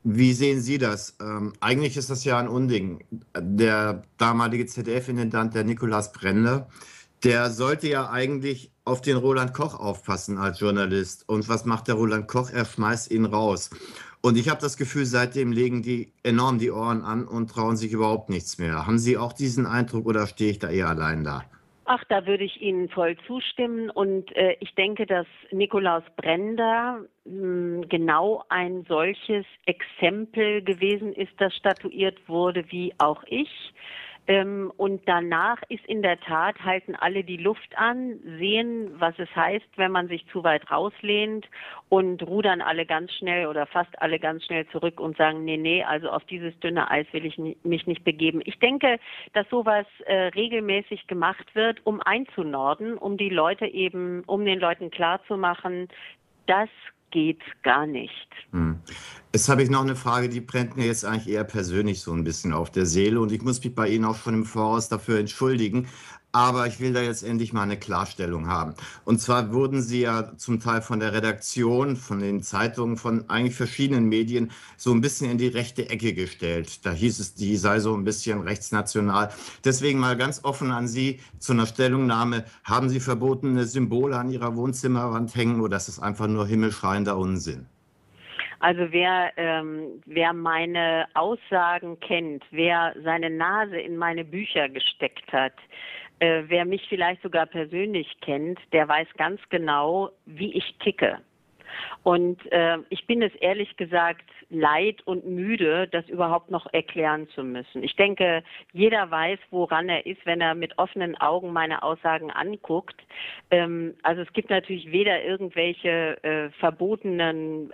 Wie sehen Sie das? Eigentlich ist das ja ein Unding. Der damalige ZDF-Intendant, der Nikolaus Brender, der sollte ja eigentlich auf den Roland Koch aufpassen als Journalist. Und was macht der Roland Koch? Er schmeißt ihn raus. Und ich habe das Gefühl, seitdem legen die enorm die Ohren an und trauen sich überhaupt nichts mehr. Haben Sie auch diesen Eindruck oder stehe ich da eher allein da? Ach, da würde ich Ihnen voll zustimmen. Und ich denke, dass Nikolaus Brender genau ein solches Exempel gewesen ist, das statuiert wurde, wie auch ich. Und danach ist in der Tat, halten alle die Luft an, sehen, was es heißt, wenn man sich zu weit rauslehnt und rudern alle ganz schnell oder fast alle ganz schnell zurück und sagen, nee, also auf dieses dünne Eis will ich mich nicht begeben. Ich denke, dass sowas regelmäßig gemacht wird, um einzunorden, um die Leute eben, um den Leuten klarzumachen, das geht gar nicht. Jetzt habe ich noch eine Frage, die brennt mir jetzt eigentlich eher persönlich so ein bisschen auf der Seele und ich muss mich bei Ihnen auch schon im Voraus dafür entschuldigen, aber ich will da jetzt endlich mal eine Klarstellung haben. Und zwar wurden Sie ja zum Teil von der Redaktion, von den Zeitungen, von eigentlich verschiedenen Medien so ein bisschen in die rechte Ecke gestellt. Da hieß es, die sei so ein bisschen rechtsnational. Deswegen mal ganz offen an Sie zu einer Stellungnahme. Haben Sie verbotene Symbole an Ihrer Wohnzimmerwand hängen oder ist das einfach nur himmelschreiender Unsinn? Also wer meine Aussagen kennt, wer seine Nase in meine Bücher gesteckt hat, wer mich vielleicht sogar persönlich kennt, der weiß ganz genau, wie ich ticke. Und ich bin es ehrlich gesagt leid und müde, das überhaupt noch erklären zu müssen. Ich denke, jeder weiß, woran er ist, wenn er mit offenen Augen meine Aussagen anguckt. Also es gibt natürlich weder irgendwelche verbotenen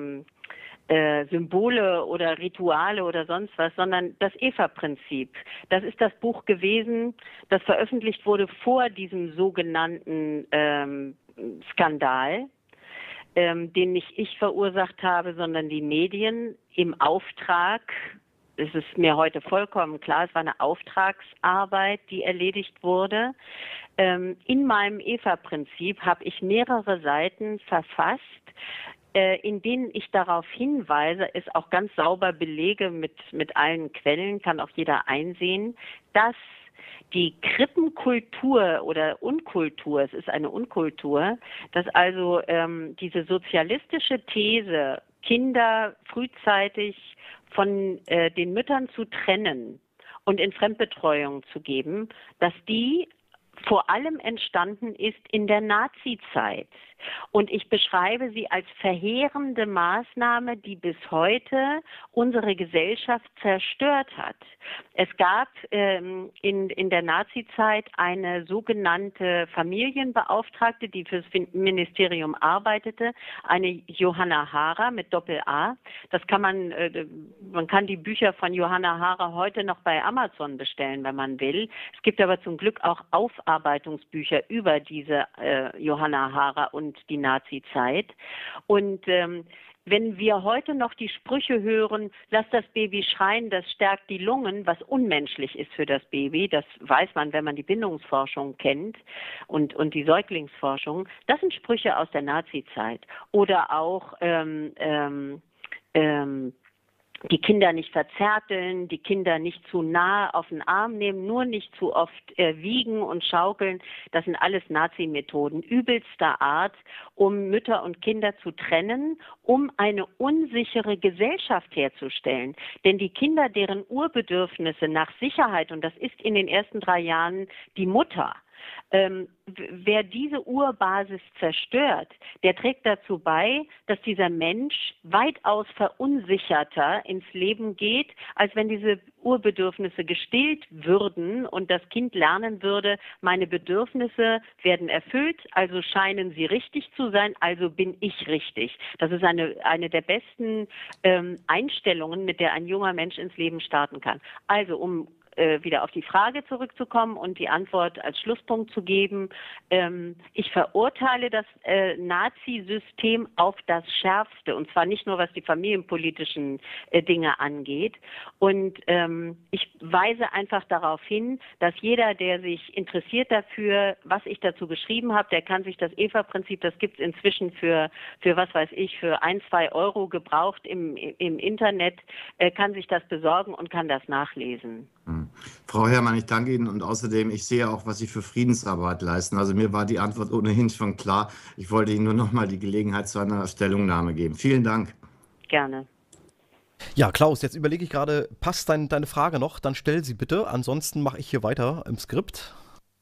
Symbole oder Rituale oder sonst was, sondern das Eva-Prinzip. Das ist das Buch gewesen, das veröffentlicht wurde vor diesem sogenannten Skandal, den nicht ich verursacht habe, sondern die Medien im Auftrag. Es ist mir heute vollkommen klar, es war eine Auftragsarbeit, die erledigt wurde. In meinem Eva-Prinzip habe ich mehrere Seiten verfasst, in denen ich darauf hinweise, es auch ganz sauber belege mit allen Quellen, kann auch jeder einsehen, dass die Krippenkultur oder Unkultur, es ist eine Unkultur, dass also diese sozialistische These, Kinder frühzeitig von den Müttern zu trennen und in Fremdbetreuung zu geben, dass die vor allem entstanden ist in der Nazizeit. Und ich beschreibe sie als verheerende Maßnahme, die bis heute unsere Gesellschaft zerstört hat. Es gab in der Nazizeit eine sogenannte Familienbeauftragte, die für das Ministerium arbeitete, eine Johanna Haarer mit Doppel-A. Das kann man kann die Bücher von Johanna Haarer heute noch bei Amazon bestellen, wenn man will. Es gibt aber zum Glück auch Aufarbeitungsbücher über diese Johanna Haarer und die Nazi-Zeit. Und wenn wir heute noch die Sprüche hören, lass das Baby schreien, das stärkt die Lungen, was unmenschlich ist für das Baby, das weiß man, wenn man die Bindungsforschung kennt und die Säuglingsforschung, das sind Sprüche aus der Nazi-Zeit. Oder auch die Kinder nicht verzärteln, die Kinder nicht zu nah auf den Arm nehmen, nur nicht zu oft wiegen und schaukeln. Das sind alles Nazi-Methoden übelster Art, um Mütter und Kinder zu trennen, um eine unsichere Gesellschaft herzustellen. Denn die Kinder, deren Urbedürfnisse nach Sicherheit, und das ist in den ersten 3 Jahren die Mutter, wer diese Urbasis zerstört, der trägt dazu bei, dass dieser Mensch weitaus verunsicherter ins Leben geht, als wenn diese Urbedürfnisse gestillt würden und das Kind lernen würde, meine Bedürfnisse werden erfüllt, also scheinen sie richtig zu sein, also bin ich richtig. Das ist eine der besten Einstellungen, mit der ein junger Mensch ins Leben starten kann. Also um wieder auf die Frage zurückzukommen und die Antwort als Schlusspunkt zu geben. Ich verurteile das Nazi-System auf das Schärfste, und zwar nicht nur, was die familienpolitischen Dinge angeht. Und ich weise einfach darauf hin, dass jeder, der sich interessiert dafür, was ich dazu geschrieben habe, der kann sich das EVA-Prinzip, das gibt es inzwischen für was weiß ich, für 1, 2 Euro gebraucht im Internet, kann sich das besorgen und kann das nachlesen. Frau Herrmann, ich danke Ihnen und außerdem, ich sehe auch, was Sie für Friedensarbeit leisten. Also mir war die Antwort ohnehin schon klar. Ich wollte Ihnen nur noch mal die Gelegenheit zu einer Stellungnahme geben. Vielen Dank. Gerne. Ja, Klaus, jetzt überlege ich gerade, passt deine Frage noch? Dann stell sie bitte. Ansonsten mache ich hier weiter im Skript.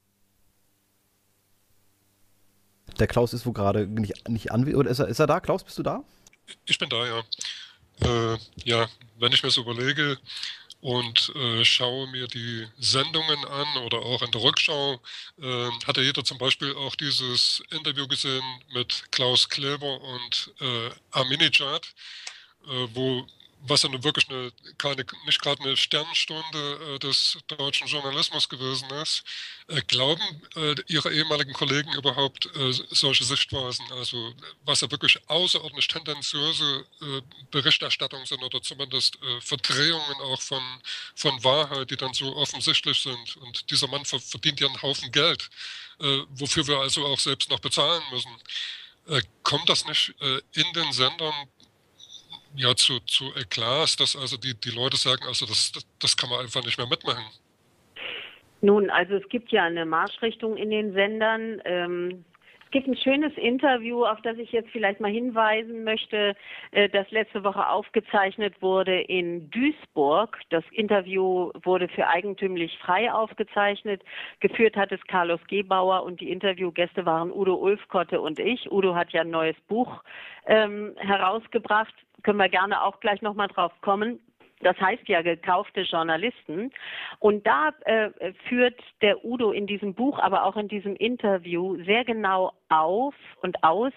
Der Klaus ist wohl gerade nicht anwesend. Oder ist er da? Klaus, bist du da? Ich bin da, ja. Ja, wenn ich mir so überlege und schaue mir die Sendungen an oder auch in der Rückschau, hat ja jeder zum Beispiel auch dieses Interview gesehen mit Klaus Kleber und Ahmadinejad, was ja nun wirklich nicht gerade eine Sternstunde des deutschen Journalismus gewesen ist. Glauben Ihre ehemaligen Kollegen überhaupt solche Sichtweisen, also was ja wirklich außerordentlich tendenziöse Berichterstattung sind oder zumindest Verdrehungen auch von Wahrheit, die dann so offensichtlich sind. Und dieser Mann verdient ja einen Haufen Geld, wofür wir also auch selbst noch bezahlen müssen. Kommt das nicht in den Sendern ja zu Eklas, dass also die Leute sagen, also das kann man einfach nicht mehr mitmachen? Nun, also es gibt ja eine Marschrichtung in den Sendern. Es gibt ein schönes Interview, auf das ich jetzt vielleicht mal hinweisen möchte, das letzte Woche aufgezeichnet wurde in Duisburg. Das Interview wurde für eigentümlich frei aufgezeichnet. Geführt hat es Carlos Gebauer und die Interviewgäste waren Udo Ulfkotte und ich. Udo hat ja ein neues Buch herausgebracht. Können wir gerne auch gleich nochmal drauf kommen. Das heißt ja gekaufte Journalisten. Und da führt der Udo in diesem Buch, aber auch in diesem Interview sehr genau auf und aus,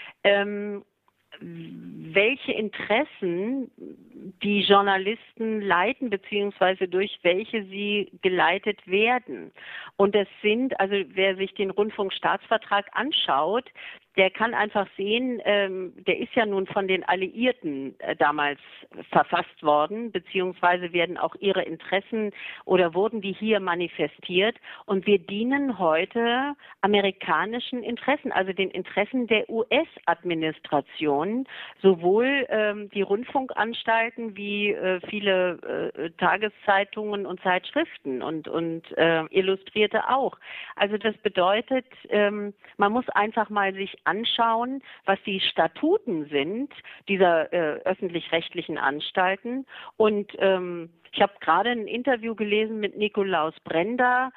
welche Interessen die Journalisten leiten, beziehungsweise durch welche sie geleitet werden. Und das sind, also wer sich den Rundfunkstaatsvertrag anschaut, der kann einfach sehen, der ist ja nun von den Alliierten damals verfasst worden, beziehungsweise werden auch ihre Interessen oder wurden die hier manifestiert. Und wir dienen heute amerikanischen Interessen, also den Interessen der US-Administration, sowohl die Rundfunkanstalten wie viele Tageszeitungen und Zeitschriften und Illustrierte auch. Also das bedeutet, man muss einfach mal sich anschauen, was die Statuten sind dieser öffentlich-rechtlichen Anstalten. Und ich habe gerade ein Interview gelesen mit Nikolaus Brenda.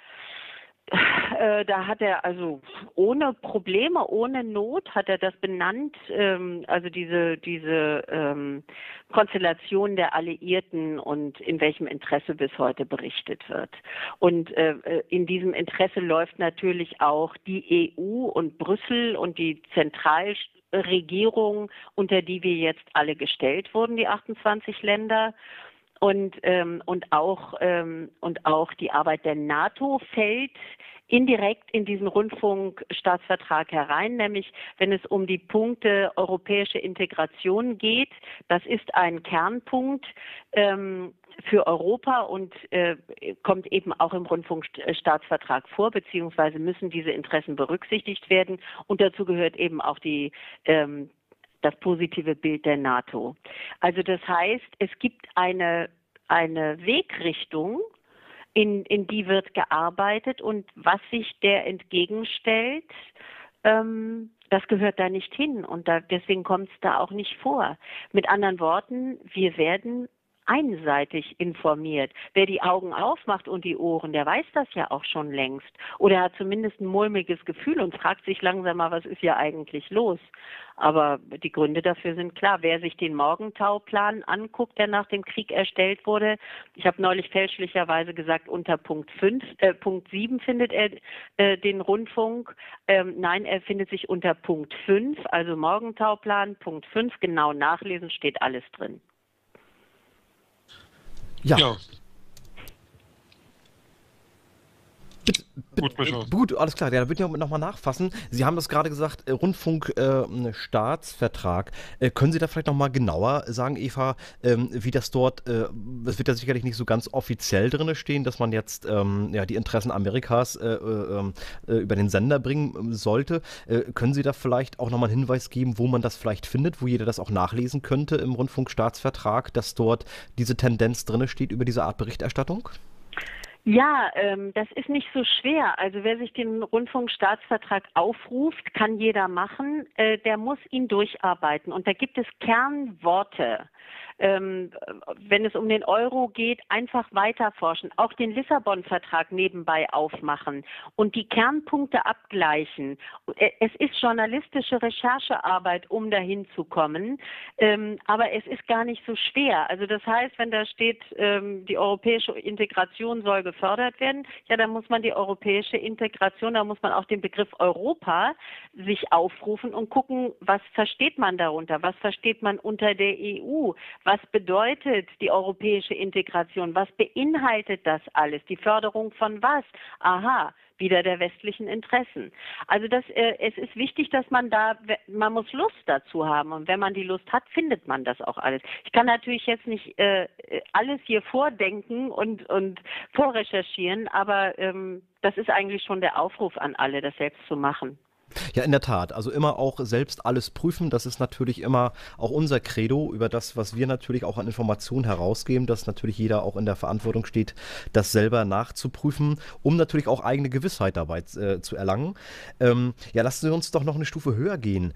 Da hat er also ohne Probleme, ohne Not hat er das benannt, also diese Konstellation der Alliierten und in welchem Interesse bis heute berichtet wird. Und in diesem Interesse läuft natürlich auch die EU und Brüssel und die Zentralregierung, unter die wir jetzt alle gestellt wurden, die 28 Länder. Und auch die Arbeit der NATO fällt indirekt in diesen Rundfunkstaatsvertrag herein, nämlich wenn es um die Punkte europäische Integration geht. Das ist ein Kernpunkt für Europa und kommt eben auch im Rundfunkstaatsvertrag vor, beziehungsweise müssen diese Interessen berücksichtigt werden. Und dazu gehört eben auch das positive Bild der NATO. Also das heißt, es gibt eine Wegrichtung, in die wird gearbeitet und was sich der entgegenstellt, das gehört da nicht hin und deswegen kommt es da auch nicht vor. Mit anderen Worten, wir werden einseitig informiert. Wer die Augen aufmacht und die Ohren, der weiß das ja auch schon längst. Oder hat zumindest ein mulmiges Gefühl und fragt sich langsam mal, was ist hier eigentlich los? Aber die Gründe dafür sind klar. Wer sich den Morgentauplan anguckt, der nach dem Krieg erstellt wurde, ich habe neulich fälschlicherweise gesagt, unter Punkt 7 findet er den Rundfunk. Nein, er findet sich unter Punkt 5, also Morgentauplan, Punkt 5, genau nachlesen, steht alles drin. Ja. Gut, Micha. Gut, alles klar. Ja, da würde ich noch mal nachfassen. Sie haben das gerade gesagt, Rundfunkstaatsvertrag. Können Sie da vielleicht noch mal genauer sagen, Eva, wie das dort, es wird ja sicherlich nicht so ganz offiziell drin stehen, dass man jetzt ja, die Interessen Amerikas über den Sender bringen sollte. Können Sie da vielleicht auch noch mal einen Hinweis geben, wo man das vielleicht findet, wo jeder das auch nachlesen könnte im Rundfunkstaatsvertrag, dass dort diese Tendenz drin steht über diese Art Berichterstattung? Ja, das ist nicht so schwer. Also wer sich den Rundfunkstaatsvertrag aufruft, kann jeder machen. Der muss ihn durcharbeiten. Und da gibt es Kernworte. Wenn es um den Euro geht, einfach weiterforschen, auch den Lissabon-Vertrag nebenbei aufmachen und die Kernpunkte abgleichen. Es ist journalistische Recherchearbeit, um dahin zu kommen, aber es ist gar nicht so schwer. Also das heißt, wenn da steht, die europäische Integration soll gefördert werden, ja, dann muss man die europäische Integration, da muss man auch den Begriff Europa sich aufrufen und gucken, was versteht man darunter, was versteht man unter der EU, was bedeutet die europäische Integration? Was beinhaltet das alles? Die Förderung von was? Aha, wieder der westlichen Interessen. Also es ist wichtig, dass man muss Lust dazu haben. Und wenn man die Lust hat, findet man das auch alles. Ich kann natürlich jetzt nicht alles hier vordenken und vorrecherchieren, aber das ist eigentlich schon der Aufruf an alle, das selbst zu machen. Ja, in der Tat. Also immer auch selbst alles prüfen. Das ist natürlich immer auch unser Credo über das, was wir natürlich auch an Informationen herausgeben, dass natürlich jeder auch in der Verantwortung steht, das selber nachzuprüfen, um natürlich auch eigene Gewissheit dabei zu erlangen. Ja, lassen Sie uns doch noch eine Stufe höher gehen.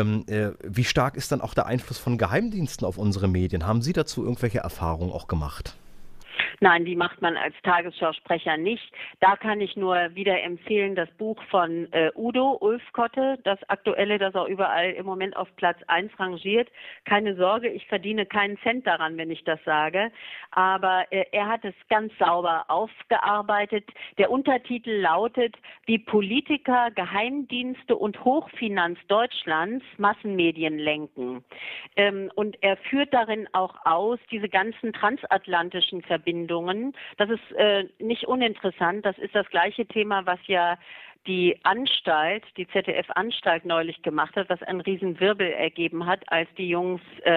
Wie stark ist dann auch der Einfluss von Geheimdiensten auf unsere Medien? Haben Sie dazu irgendwelche Erfahrungen auch gemacht? Nein, die macht man als Tagesschausprecher nicht. Da kann ich nur wieder empfehlen, das Buch von Udo Ulfkotte, das aktuelle, das auch überall im Moment auf Platz 1 rangiert. Keine Sorge, ich verdiene keinen Cent daran, wenn ich das sage. Aber er hat es ganz sauber aufgearbeitet. Der Untertitel lautet, wie Politiker, Geheimdienste und Hochfinanz Deutschlands Massenmedien lenken. Und er führt darin auch aus, diese ganzen transatlantischen Verbindungen. Das ist nicht uninteressant. Das ist das gleiche Thema, was ja die Anstalt, die ZDF-Anstalt neulich gemacht hat, was einen riesen Wirbel ergeben hat, als die Jungs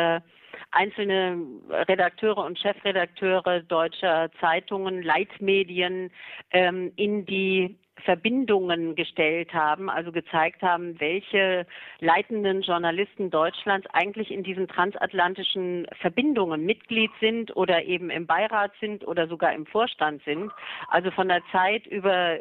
einzelne Redakteure und Chefredakteure deutscher Zeitungen, Leitmedien in die Verbindungen gestellt haben, also gezeigt haben, welche leitenden Journalisten Deutschlands eigentlich in diesen transatlantischen Verbindungen Mitglied sind oder eben im Beirat sind oder sogar im Vorstand sind. Also von der Zeit über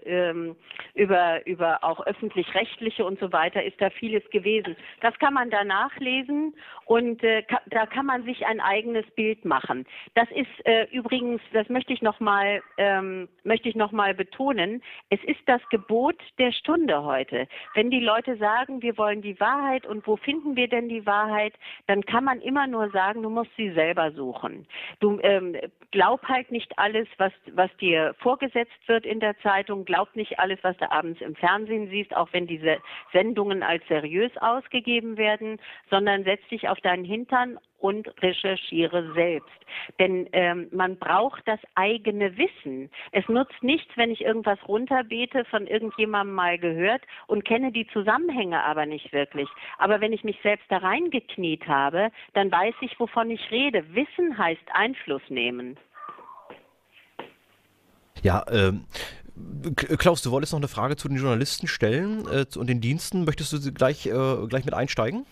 auch öffentlich-rechtliche und so weiter ist da vieles gewesen. Das kann man da nachlesen und da kann man sich ein eigenes Bild machen. Das ist übrigens, das möchte ich noch mal betonen, es ist das Gebot der Stunde heute. Wenn die Leute sagen, wir wollen die Wahrheit und wo finden wir denn die Wahrheit, dann kann man immer nur sagen, du musst sie selber suchen. Du glaub halt nicht alles, was dir vorgesetzt wird in der Zeitung, glaub nicht alles, was du abends im Fernsehen siehst, auch wenn diese Sendungen als seriös ausgegeben werden, sondern setz dich auf deinen Hintern und recherchiere selbst. Denn man braucht das eigene Wissen. Es nutzt nichts, wenn ich irgendwas runterbete, von irgendjemandem mal gehört und kenne die Zusammenhänge aber nicht wirklich. Aber wenn ich mich selbst da reingekniet habe, dann weiß ich, wovon ich rede. Wissen heißt Einfluss nehmen. Ja, Klaus, du wolltest noch eine Frage zu den Journalisten stellen und den Diensten. Möchtest du gleich mit einsteigen?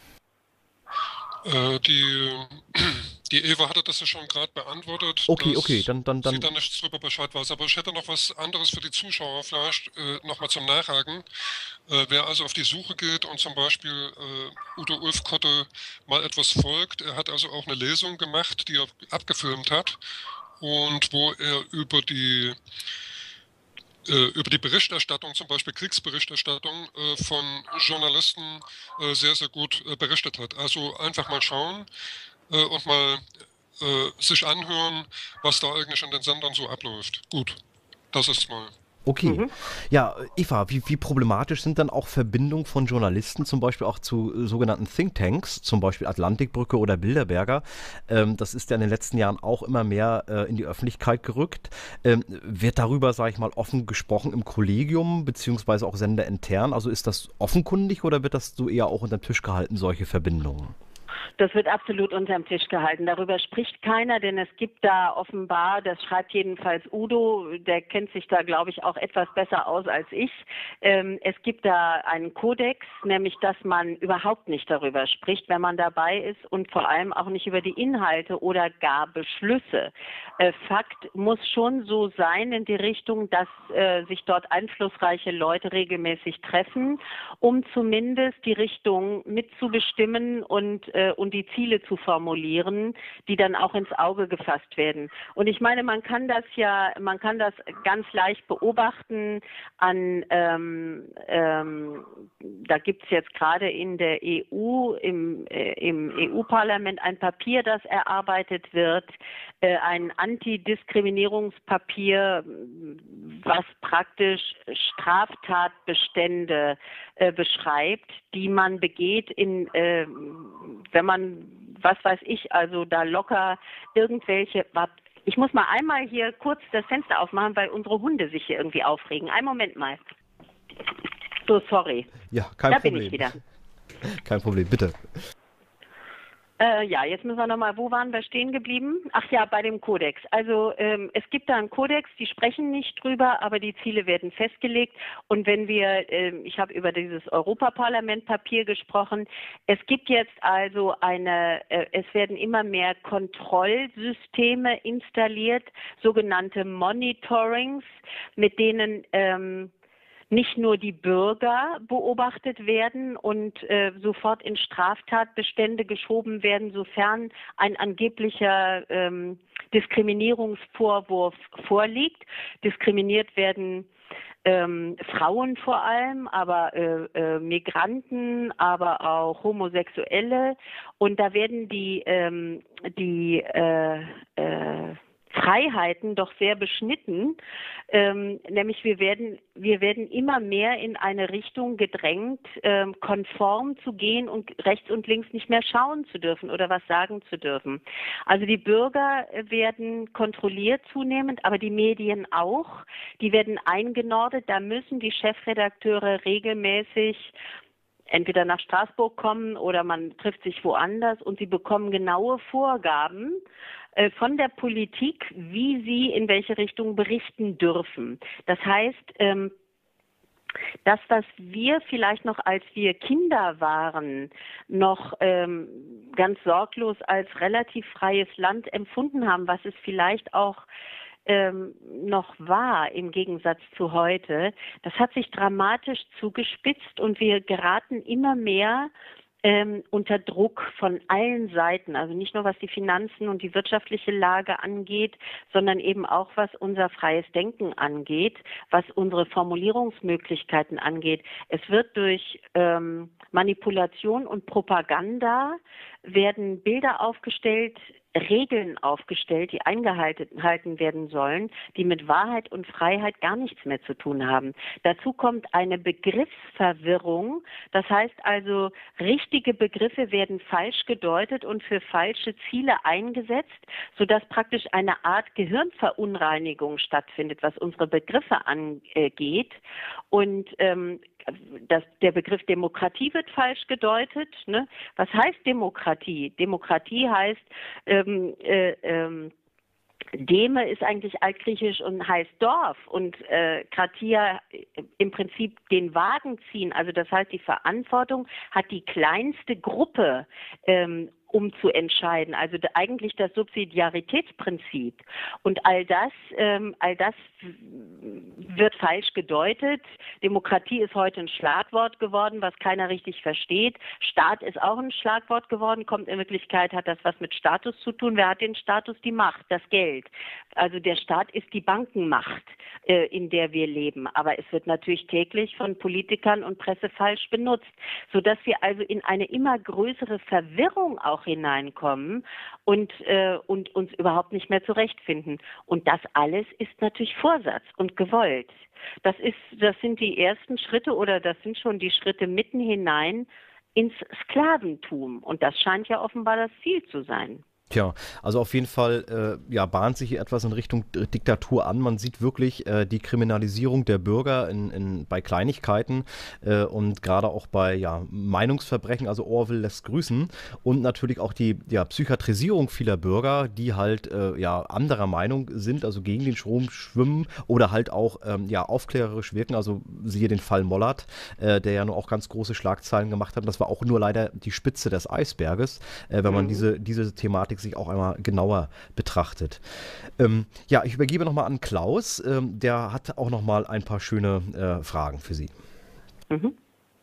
Die Eva hatte das ja schon gerade beantwortet. Okay, dann. Sie da nichts drüber Bescheid weiß. Aber ich hätte noch was anderes für die Zuschauer vielleicht nochmal zum Nachhaken. Wer also auf die Suche geht und zum Beispiel Udo Ulfkotte mal etwas folgt, er hat also auch eine Lesung gemacht, die er abgefilmt hat und wo er über die Berichterstattung, zum Beispiel Kriegsberichterstattung von Journalisten sehr, sehr gut berichtet hat. Also einfach mal schauen und mal sich anhören, was da eigentlich in den Sendern so abläuft. Gut, das ist mal Okay. Ja, Eva, wie problematisch sind dann auch Verbindungen von Journalisten, zum Beispiel auch zu sogenannten Thinktanks, zum Beispiel Atlantikbrücke oder Bilderberger? Das ist ja in den letzten Jahren auch immer mehr in die Öffentlichkeit gerückt. Wird darüber, sage ich mal, offen gesprochen im Kollegium, beziehungsweise auch senderintern? Also ist das offenkundig oder wird das so eher auch unter den Tisch gehalten, solche Verbindungen? Das wird absolut unterm Tisch gehalten. Darüber spricht keiner, denn es gibt da offenbar, das schreibt jedenfalls Udo, der kennt sich da, glaube ich, auch etwas besser aus als ich. Es gibt da einen Kodex, nämlich, dass man überhaupt nicht darüber spricht, wenn man dabei ist und vor allem auch nicht über die Inhalte oder gar Beschlüsse. Fakt muss schon so sein in die Richtung, dass sich dort einflussreiche Leute regelmäßig treffen, um zumindest die Richtung mitzubestimmen und die Ziele zu formulieren, die dann auch ins Auge gefasst werden. Und ich meine, man kann das ganz leicht beobachten an, da gibt es jetzt gerade in der EU, im EU-Parlament ein Papier, das erarbeitet wird, ein Antidiskriminierungspapier, was praktisch Straftatbestände beschreibt, die man begeht, wenn man, was weiß ich, also da locker irgendwelche. Ich muss mal einmal hier kurz das Fenster aufmachen, weil unsere Hunde sich hier irgendwie aufregen. Einen Moment mal. So, sorry. Ja, kein da Problem. Bin ich wieder. Kein Problem, bitte. Ja, jetzt müssen wir nochmal, wo waren wir stehen geblieben? Ach ja, bei dem Kodex. Also es gibt da einen Kodex, die sprechen nicht drüber, aber die Ziele werden festgelegt. Und wenn wir, ich habe über dieses Europaparlament-Papier gesprochen, es gibt jetzt also es werden immer mehr Kontrollsysteme installiert, sogenannte Monitorings, mit denen nicht nur die Bürger beobachtet werden und sofort in Straftatbestände geschoben werden, sofern ein angeblicher Diskriminierungsvorwurf vorliegt. Diskriminiert werden Frauen vor allem, aber Migranten, aber auch Homosexuelle. Und da werden die Freiheiten doch sehr beschnitten, nämlich wir werden immer mehr in eine Richtung gedrängt, konform zu gehen und rechts und links nicht mehr schauen zu dürfen oder was sagen zu dürfen. Also die Bürger werden kontrolliert zunehmend, aber die Medien auch. Die werden eingenordet, da müssen die Chefredakteure regelmäßig entweder nach Straßburg kommen oder man trifft sich woanders und sie bekommen genaue Vorgaben von der Politik, wie sie in welche Richtung berichten dürfen. Das heißt, das, was wir vielleicht noch, als wir Kinder waren, noch ganz sorglos als relativ freies Land empfunden haben, was es vielleicht auch noch war im Gegensatz zu heute, das hat sich dramatisch zugespitzt und wir geraten immer mehr unter Druck von allen Seiten, also nicht nur was die Finanzen und die wirtschaftliche Lage angeht, sondern eben auch was unser freies Denken angeht, was unsere Formulierungsmöglichkeiten angeht. Es wird durch Manipulation und Propaganda werden Bilder aufgestellt, Regeln aufgestellt, die eingehalten werden sollen, die mit Wahrheit und Freiheit gar nichts mehr zu tun haben. Dazu kommt eine Begriffsverwirrung. Das heißt also, richtige Begriffe werden falsch gedeutet und für falsche Ziele eingesetzt, sodass praktisch eine Art Gehirnverunreinigung stattfindet, was unsere Begriffe angeht. Und der Begriff Demokratie wird falsch gedeutet. Ne? Was heißt Demokratie? Demokratie heißt, Deme ist eigentlich altgriechisch und heißt Dorf und Kratia im Prinzip den Wagen ziehen. Also das heißt, die Verantwortung hat die kleinste Gruppe, um zu entscheiden. Also eigentlich das Subsidiaritätsprinzip. Und all das wird falsch gedeutet. Demokratie ist heute ein Schlagwort geworden, was keiner richtig versteht. Staat ist auch ein Schlagwort geworden, kommt in Wirklichkeit, hat das was mit Status zu tun. Wer hat den Status? Die Macht, das Geld. Also der Staat ist die Bankenmacht, in der wir leben. Aber es wird natürlich täglich von Politikern und Presse falsch benutzt, sodass wir also in eine immer größere Verwirrung auch hineinkommen und uns überhaupt nicht mehr zurechtfinden. Und das alles ist natürlich Vorsatz und gewollt. Das sind die ersten Schritte oder das sind schon die Schritte mitten hinein ins Sklaventum. Und das scheint ja offenbar das Ziel zu sein. Tja, also auf jeden Fall bahnt sich hier etwas in Richtung Diktatur an. Man sieht wirklich die Kriminalisierung der Bürger bei Kleinigkeiten und gerade auch bei Meinungsverbrechen, also Orwell lässt grüßen, und natürlich auch die Psychiatrisierung vieler Bürger, die halt anderer Meinung sind, also gegen den Strom schwimmen oder halt auch aufklärerisch wirken. Also siehe den Fall Mollert, der ja nur auch ganz große Schlagzeilen gemacht hat. Das war auch nur leider die Spitze des Eisberges, wenn man diese Thematik sich auch einmal genauer betrachtet. Ich übergebe nochmal an Klaus. Der hat auch nochmal ein paar schöne Fragen für Sie. Mhm.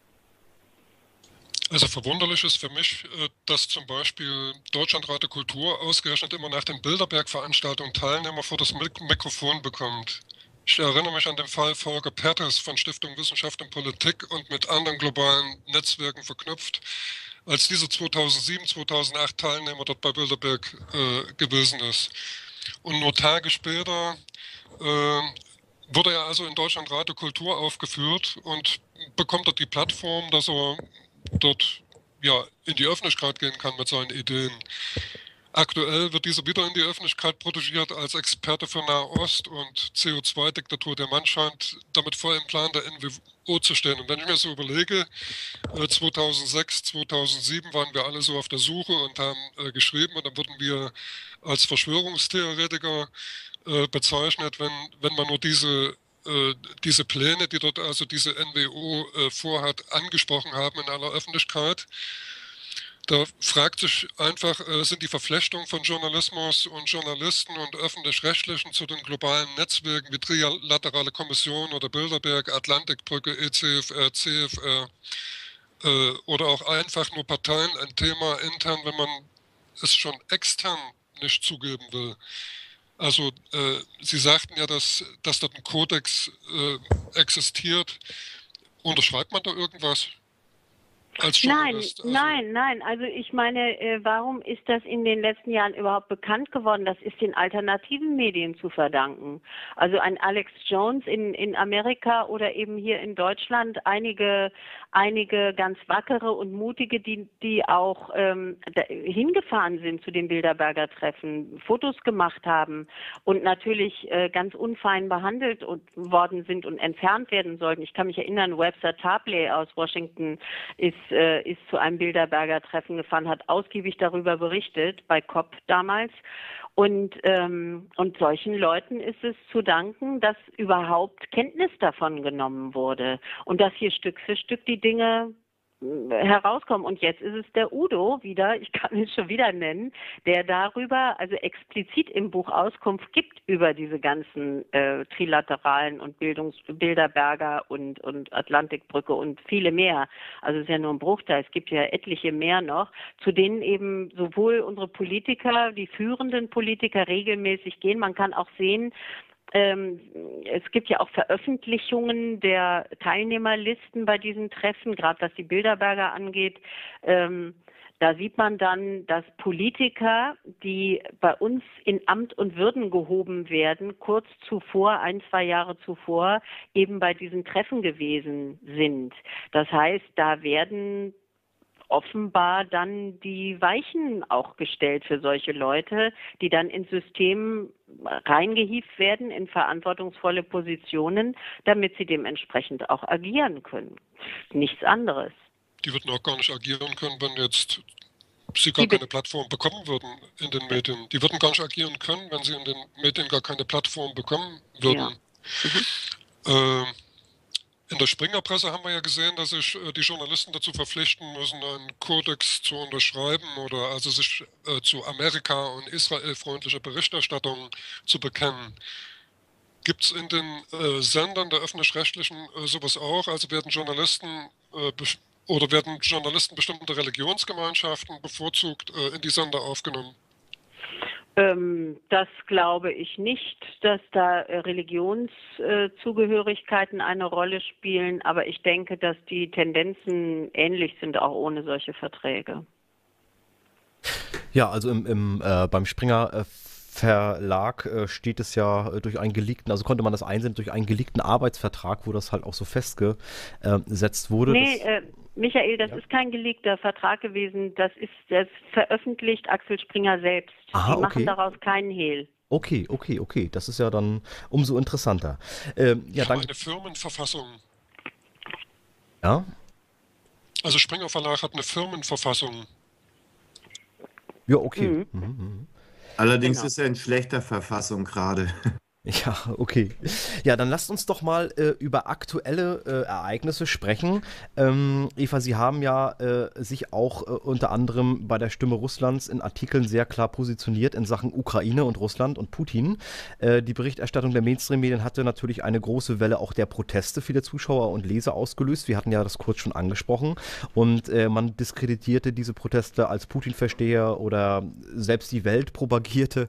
Also verwunderlich ist für mich, dass zum Beispiel Deutschlandrat der Kultur ausgerechnet immer nach den Bilderberg-Veranstaltungen Teilnehmer vor das Mikrofon bekommt. Ich erinnere mich an den Fall Volker Pertes von Stiftung Wissenschaft und Politik und mit anderen globalen Netzwerken verknüpft, als dieser 2007, 2008 Teilnehmer dort bei Bilderberg gewesen ist. Und nur Tage später wurde er also in Deutschland Rat der Kultur aufgeführt und bekommt dort die Plattform, dass er dort in die Öffentlichkeit gehen kann mit seinen Ideen. Aktuell wird dieser wieder in die Öffentlichkeit protegiert als Experte für Nahost und CO2-Diktatur. Der Mann scheint damit voll im Plan der NWO zu stehen. Und wenn ich mir so überlege, 2006, 2007 waren wir alle so auf der Suche und haben geschrieben, und dann wurden wir als Verschwörungstheoretiker bezeichnet, wenn man nur diese Pläne, die dort also diese NWO vorhat, angesprochen haben in aller Öffentlichkeit. Da fragt sich einfach, sind die Verflechtungen von Journalismus und Journalisten und Öffentlich-Rechtlichen zu den globalen Netzwerken wie Trilaterale Kommission oder Bilderberg, Atlantikbrücke, ECFR, CFR oder auch einfach nur Parteien ein Thema intern, wenn man es schon extern nicht zugeben will? Also Sie sagten ja, dass dort ein Kodex existiert. Unterschreibt man da irgendwas? Nein. Also ich meine, warum ist das in den letzten Jahren überhaupt bekannt geworden? Das ist den alternativen Medien zu verdanken. Also ein Alex Jones in Amerika oder eben hier in Deutschland, einige ganz wackere und mutige, die auch hingefahren sind zu den Bilderberger Treffen, Fotos gemacht haben und natürlich ganz unfein behandelt worden sind und entfernt werden sollten. Ich kann mich erinnern, Webster Tarpley aus Washington ist zu einem Bilderberger Treffen gefahren, hat ausgiebig darüber berichtet, bei COP damals. Und solchen Leuten ist es zu danken, dass überhaupt Kenntnis davon genommen wurde und dass hier Stück für Stück die Dinge herauskommen. Und jetzt ist es der Udo wieder, ich kann ihn schon wieder nennen, der darüber, also explizit im Buch Auskunft gibt über diese ganzen Trilateralen und Bilderberger und Atlantikbrücke und viele mehr. Also es ist ja nur ein Bruchteil, es gibt ja etliche mehr noch, zu denen eben sowohl unsere Politiker, die führenden Politiker regelmäßig gehen. Man kann auch sehen, es gibt ja auch Veröffentlichungen der Teilnehmerlisten bei diesen Treffen, gerade was die Bilderberger angeht. Da sieht man dann, dass Politiker, die bei uns in Amt und Würden gehoben werden, kurz zuvor, 1-2 Jahre zuvor, eben bei diesen Treffen gewesen sind. Das heißt, da werden offenbar dann die Weichen auch gestellt für solche Leute, die dann ins System reingehievt werden in verantwortungsvolle Positionen, damit sie dementsprechend auch agieren können. Nichts anderes. Die würden auch gar nicht agieren können, wenn jetzt sie gar keine Plattform bekommen würden in den Medien. Die würden gar nicht agieren können, wenn sie in den Medien gar keine Plattform bekommen würden. Ja. In der Springerpresse haben wir ja gesehen, dass sich die Journalisten dazu verpflichten müssen, einen Kodex zu unterschreiben oder also sich zu Amerika- und Israel-freundlicher Berichterstattung zu bekennen. Gibt es in den Sendern der Öffentlich-Rechtlichen sowas auch? Also werden Journalisten bestimmte Religionsgemeinschaften bevorzugt in die Sender aufgenommen? Das glaube ich nicht, dass da Religionszugehörigkeiten eine Rolle spielen, aber ich denke, dass die Tendenzen ähnlich sind, auch ohne solche Verträge. Ja, also beim Springer Verlag steht es ja durch einen geleakten, also konnte man das einsehen, durch einen geleakten Arbeitsvertrag, wo das halt auch so festgesetzt wurde. Nee, Michael, das ist kein geleakter Vertrag gewesen, das veröffentlicht Axel Springer selbst. Aha, Die machen okay. daraus keinen Hehl. Okay. Das ist ja dann umso interessanter. Ja, danke. Eine Firmenverfassung. Ja? Also Springer Verlag hat eine Firmenverfassung. Ja, okay. Allerdings Genau. ist er in schlechter Verfassung gerade. Ja, okay. Ja, dann lasst uns doch mal über aktuelle Ereignisse sprechen. Eva, Sie haben ja sich auch unter anderem bei der Stimme Russlands in Artikeln sehr klar positioniert in Sachen Ukraine und Russland und Putin. Die Berichterstattung der Mainstream-Medien hatte natürlich eine große Welle auch der Proteste vieler Zuschauer und Leser ausgelöst. Wir hatten ja das kurz schon angesprochen. Und man diskreditierte diese Proteste als Putin-Versteher oder selbst die Welt propagierte.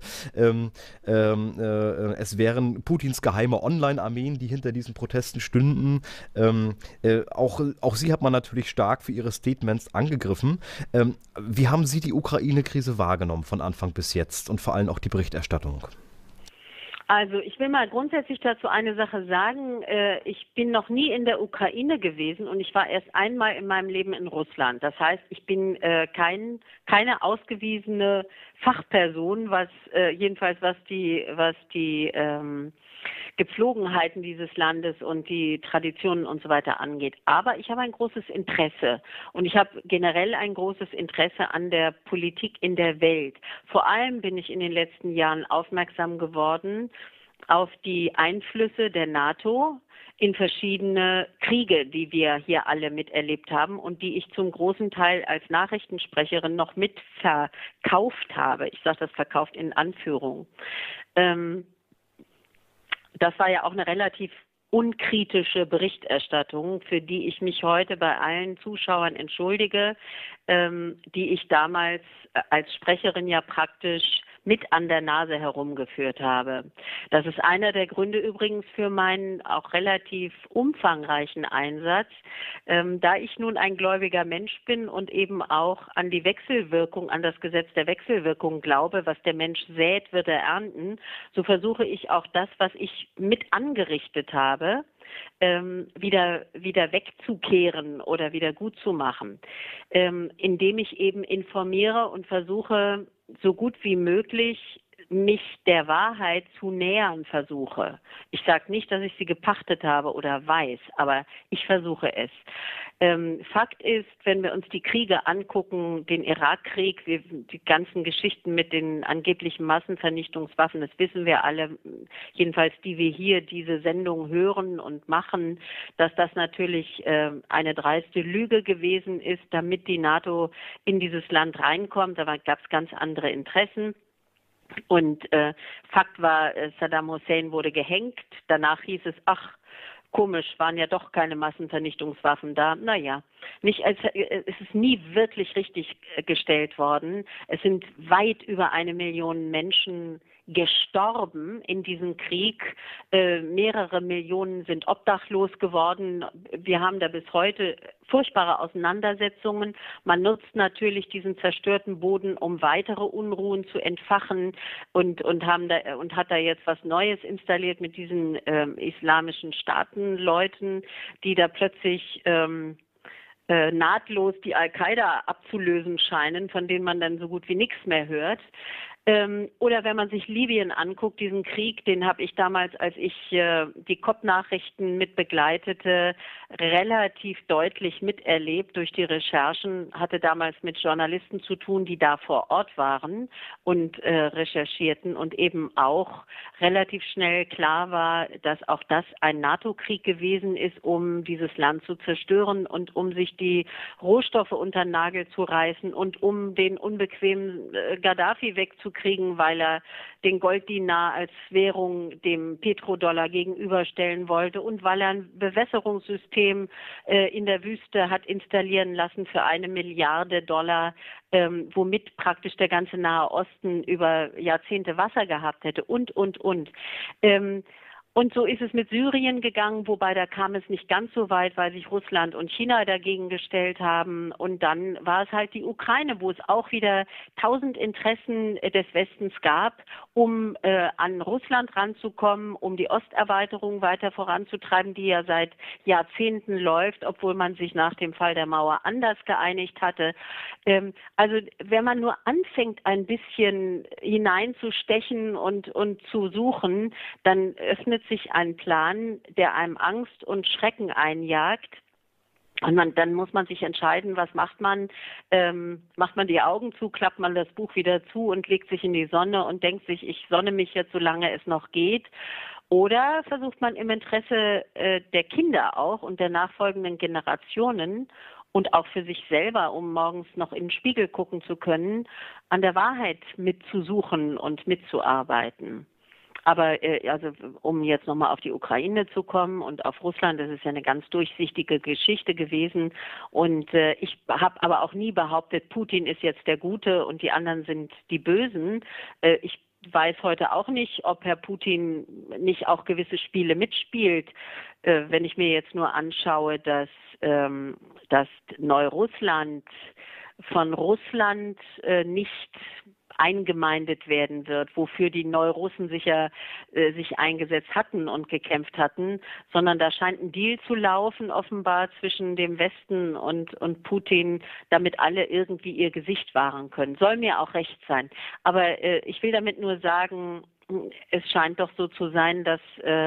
Es wären Putins geheime Online-Armeen, die hinter diesen Protesten stünden. Auch sie hat man natürlich stark für ihre Statements angegriffen. Wie haben Sie die Ukraine-Krise wahrgenommen von Anfang bis jetzt und vor allem auch die Berichterstattung? Also ich will mal grundsätzlich dazu eine Sache sagen. Ich bin noch nie in der Ukraine gewesen und ich war erst einmal in meinem Leben in Russland. Das heißt, ich bin keine ausgewiesene Fachperson, jedenfalls was die Gepflogenheiten dieses Landes und die Traditionen und so weiter angeht. Aber ich habe ein großes Interesse und ich habe generell ein großes Interesse an der Politik in der Welt. Vor allem bin ich in den letzten Jahren aufmerksam geworden auf die Einflüsse der NATO in verschiedene Kriege, die wir hier alle miterlebt haben und die ich zum großen Teil als Nachrichtensprecherin noch mit verkauft habe. Ich sage das verkauft in Anführung. Das war ja auch eine relativ unkritische Berichterstattung, für die ich mich heute bei allen Zuschauern entschuldige, die ich damals als Sprecherin ja praktisch mit an der Nase herumgeführt habe. Das ist einer der Gründe übrigens für meinen auch relativ umfangreichen Einsatz, da ich nun ein gläubiger Mensch bin und eben auch an die Wechselwirkung, an das Gesetz der Wechselwirkung glaube, was der Mensch sät, wird er ernten, so versuche ich auch das, was ich mit angerichtet habe, wieder wegzukehren oder wieder gut zu machen, indem ich eben informiere und versuche, so gut wie möglich mich der Wahrheit zu nähern versuche. Ich sage nicht, dass ich sie gepachtet habe oder weiß, aber ich versuche es. Fakt ist, wenn wir uns die Kriege angucken, den Irakkrieg, die ganzen Geschichten mit den angeblichen Massenvernichtungswaffen, das wissen wir alle, jedenfalls die wir hier diese Sendung hören und machen, dass das natürlich eine dreiste Lüge gewesen ist, damit die NATO in dieses Land reinkommt. Da gab es ganz andere Interessen. Und Fakt war, Saddam Hussein wurde gehängt. Danach hieß es, ach, komisch, waren ja doch keine Massenvernichtungswaffen da. Naja, es ist nie wirklich richtig gestellt worden. Es sind weit über 1 Million Menschen gestorben in diesem Krieg. Mehrere Millionen sind obdachlos geworden. Wir haben da bis heute furchtbare Auseinandersetzungen. Man nutzt natürlich diesen zerstörten Boden, um weitere Unruhen zu entfachen und hat da jetzt was Neues installiert mit diesen islamischen Staatenleuten, die da plötzlich nahtlos die Al-Qaida abzulösen scheinen, von denen man dann so gut wie nichts mehr hört. Oder wenn man sich Libyen anguckt, diesen Krieg, den habe ich damals, als ich die COP-Nachrichten mit begleitete, relativ deutlich miterlebt durch die Recherchen, hatte damals mit Journalisten zu tun, die da vor Ort waren und recherchierten und eben auch relativ schnell klar war, dass auch das ein NATO-Krieg gewesen ist, um dieses Land zu zerstören und um sich die Rohstoffe unter den Nagel zu reißen und um den unbequemen Gaddafi wegzukriegen, weil er den Golddinar als Währung dem Petrodollar gegenüberstellen wollte und weil er ein Bewässerungssystem in der Wüste hat installieren lassen für $1 Milliarde, womit praktisch der ganze Nahe Osten über Jahrzehnte Wasser gehabt hätte und. Und so ist es mit Syrien gegangen, wobei da kam es nicht ganz so weit, weil sich Russland und China dagegen gestellt haben. Und dann war es halt die Ukraine, wo es auch wieder 1000 Interessen des Westens gab, um an Russland ranzukommen, um die Osterweiterung weiter voranzutreiben, die ja seit Jahrzehnten läuft, obwohl man sich nach dem Fall der Mauer anders geeinigt hatte. Also wenn man nur anfängt, ein bisschen hineinzustechen und zu suchen, dann öffnet sich ein Plan, der einem Angst und Schrecken einjagt. Und dann muss man sich entscheiden, was macht man? Macht man die Augen zu, klappt man das Buch wieder zu und legt sich in die Sonne und denkt sich, ich sonne mich jetzt, solange es noch geht? Oder versucht man im Interesse der Kinder auch und der nachfolgenden Generationen und auch für sich selber, um morgens noch in den Spiegel gucken zu können, an der Wahrheit mitzusuchen und mitzuarbeiten? Aber also um jetzt nochmal auf die Ukraine zu kommen und auf Russland, das ist ja eine ganz durchsichtige Geschichte gewesen. Und ich habe aber auch nie behauptet, Putin ist jetzt der Gute und die anderen sind die Bösen. Ich weiß heute auch nicht, ob Herr Putin nicht auch gewisse Spiele mitspielt. Wenn ich mir jetzt nur anschaue, dass Neurussland von Russland nicht eingemeindet werden wird, wofür die Neurussen sich eingesetzt hatten und gekämpft hatten, sondern da scheint ein Deal zu laufen, offenbar zwischen dem Westen und Putin, damit alle irgendwie ihr Gesicht wahren können. Soll mir auch recht sein. Aber ich will damit nur sagen, es scheint doch so zu sein, dass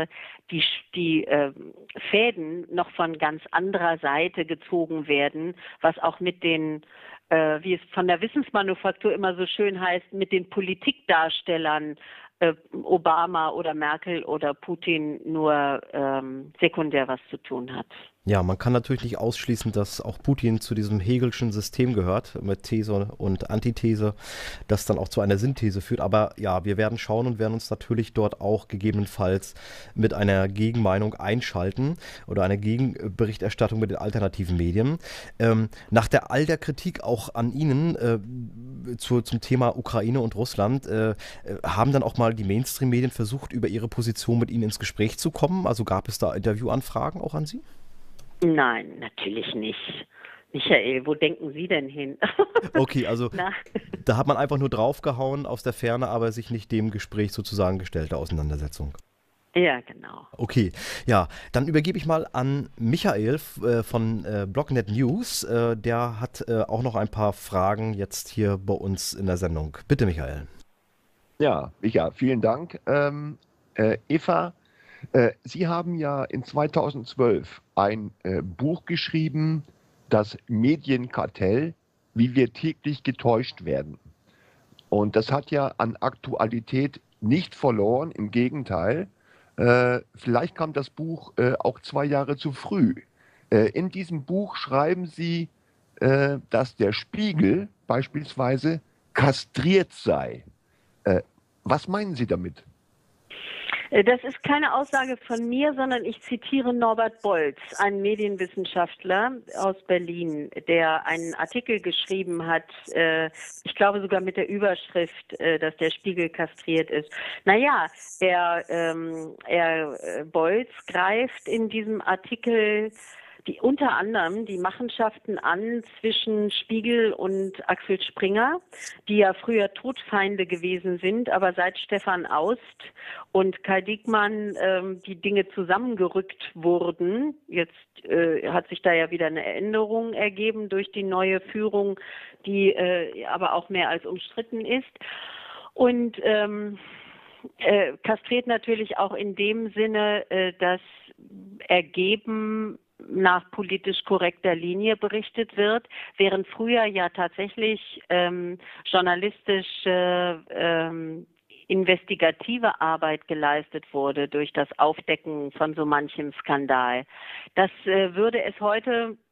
die Fäden noch von ganz anderer Seite gezogen werden, was auch mit den wie es von der Wissensmanufaktur immer so schön heißt, mit den Politikdarstellern Obama oder Merkel oder Putin nur sekundär was zu tun hat. Ja, man kann natürlich nicht ausschließen, dass auch Putin zu diesem Hegelschen System gehört, mit These und Antithese, das dann auch zu einer Synthese führt. Aber ja, wir werden schauen und werden uns natürlich dort auch gegebenenfalls mit einer Gegenmeinung einschalten oder einer Gegenberichterstattung mit den alternativen Medien. Nach all der Kritik auch an Ihnen zum Thema Ukraine und Russland, haben dann auch mal die Mainstream-Medien versucht, über Ihre Position mit Ihnen ins Gespräch zu kommen? Also gab es da Interviewanfragen auch an Sie? Nein, natürlich nicht. Michael, wo denken Sie denn hin? Okay, also da hat man einfach nur draufgehauen aus der Ferne, aber sich nicht dem Gespräch sozusagen gestellt, der Auseinandersetzung. Ja, genau. Okay, ja, dann übergebe ich mal an Michael von Blognet News. Der hat auch noch ein paar Fragen jetzt hier bei uns in der Sendung. Bitte, Michael. Ja, vielen Dank. Eva, Sie haben ja in 2012 ein Buch geschrieben, das Medienkartell, wie wir täglich getäuscht werden. Und das hat ja an Aktualität nicht verloren, im Gegenteil. Vielleicht kam das Buch auch 2 Jahre zu früh. In diesem Buch schreiben Sie, dass der Spiegel beispielsweise kastriert sei. Was meinen Sie damit? Das ist keine Aussage von mir, sondern ich zitiere Norbert Bolz, einen Medienwissenschaftler aus Berlin, der einen Artikel geschrieben hat, ich glaube sogar mit der Überschrift, dass der Spiegel kastriert ist. Naja, Bolz greift in diesem Artikel unter anderem die Machenschaften an zwischen Spiegel und Axel Springer, die ja früher Todfeinde gewesen sind, aber seit Stefan Aust und Kai Diekmann die Dinge zusammengerückt wurden. Jetzt hat sich da ja wieder eine Änderung ergeben durch die neue Führung, die aber auch mehr als umstritten ist. Und kastriert natürlich auch in dem Sinne, dass ergeben nach politisch korrekter Linie berichtet wird, während früher ja tatsächlich journalistische investigative Arbeit geleistet wurde durch das Aufdecken von so manchem Skandal. Das würde es heute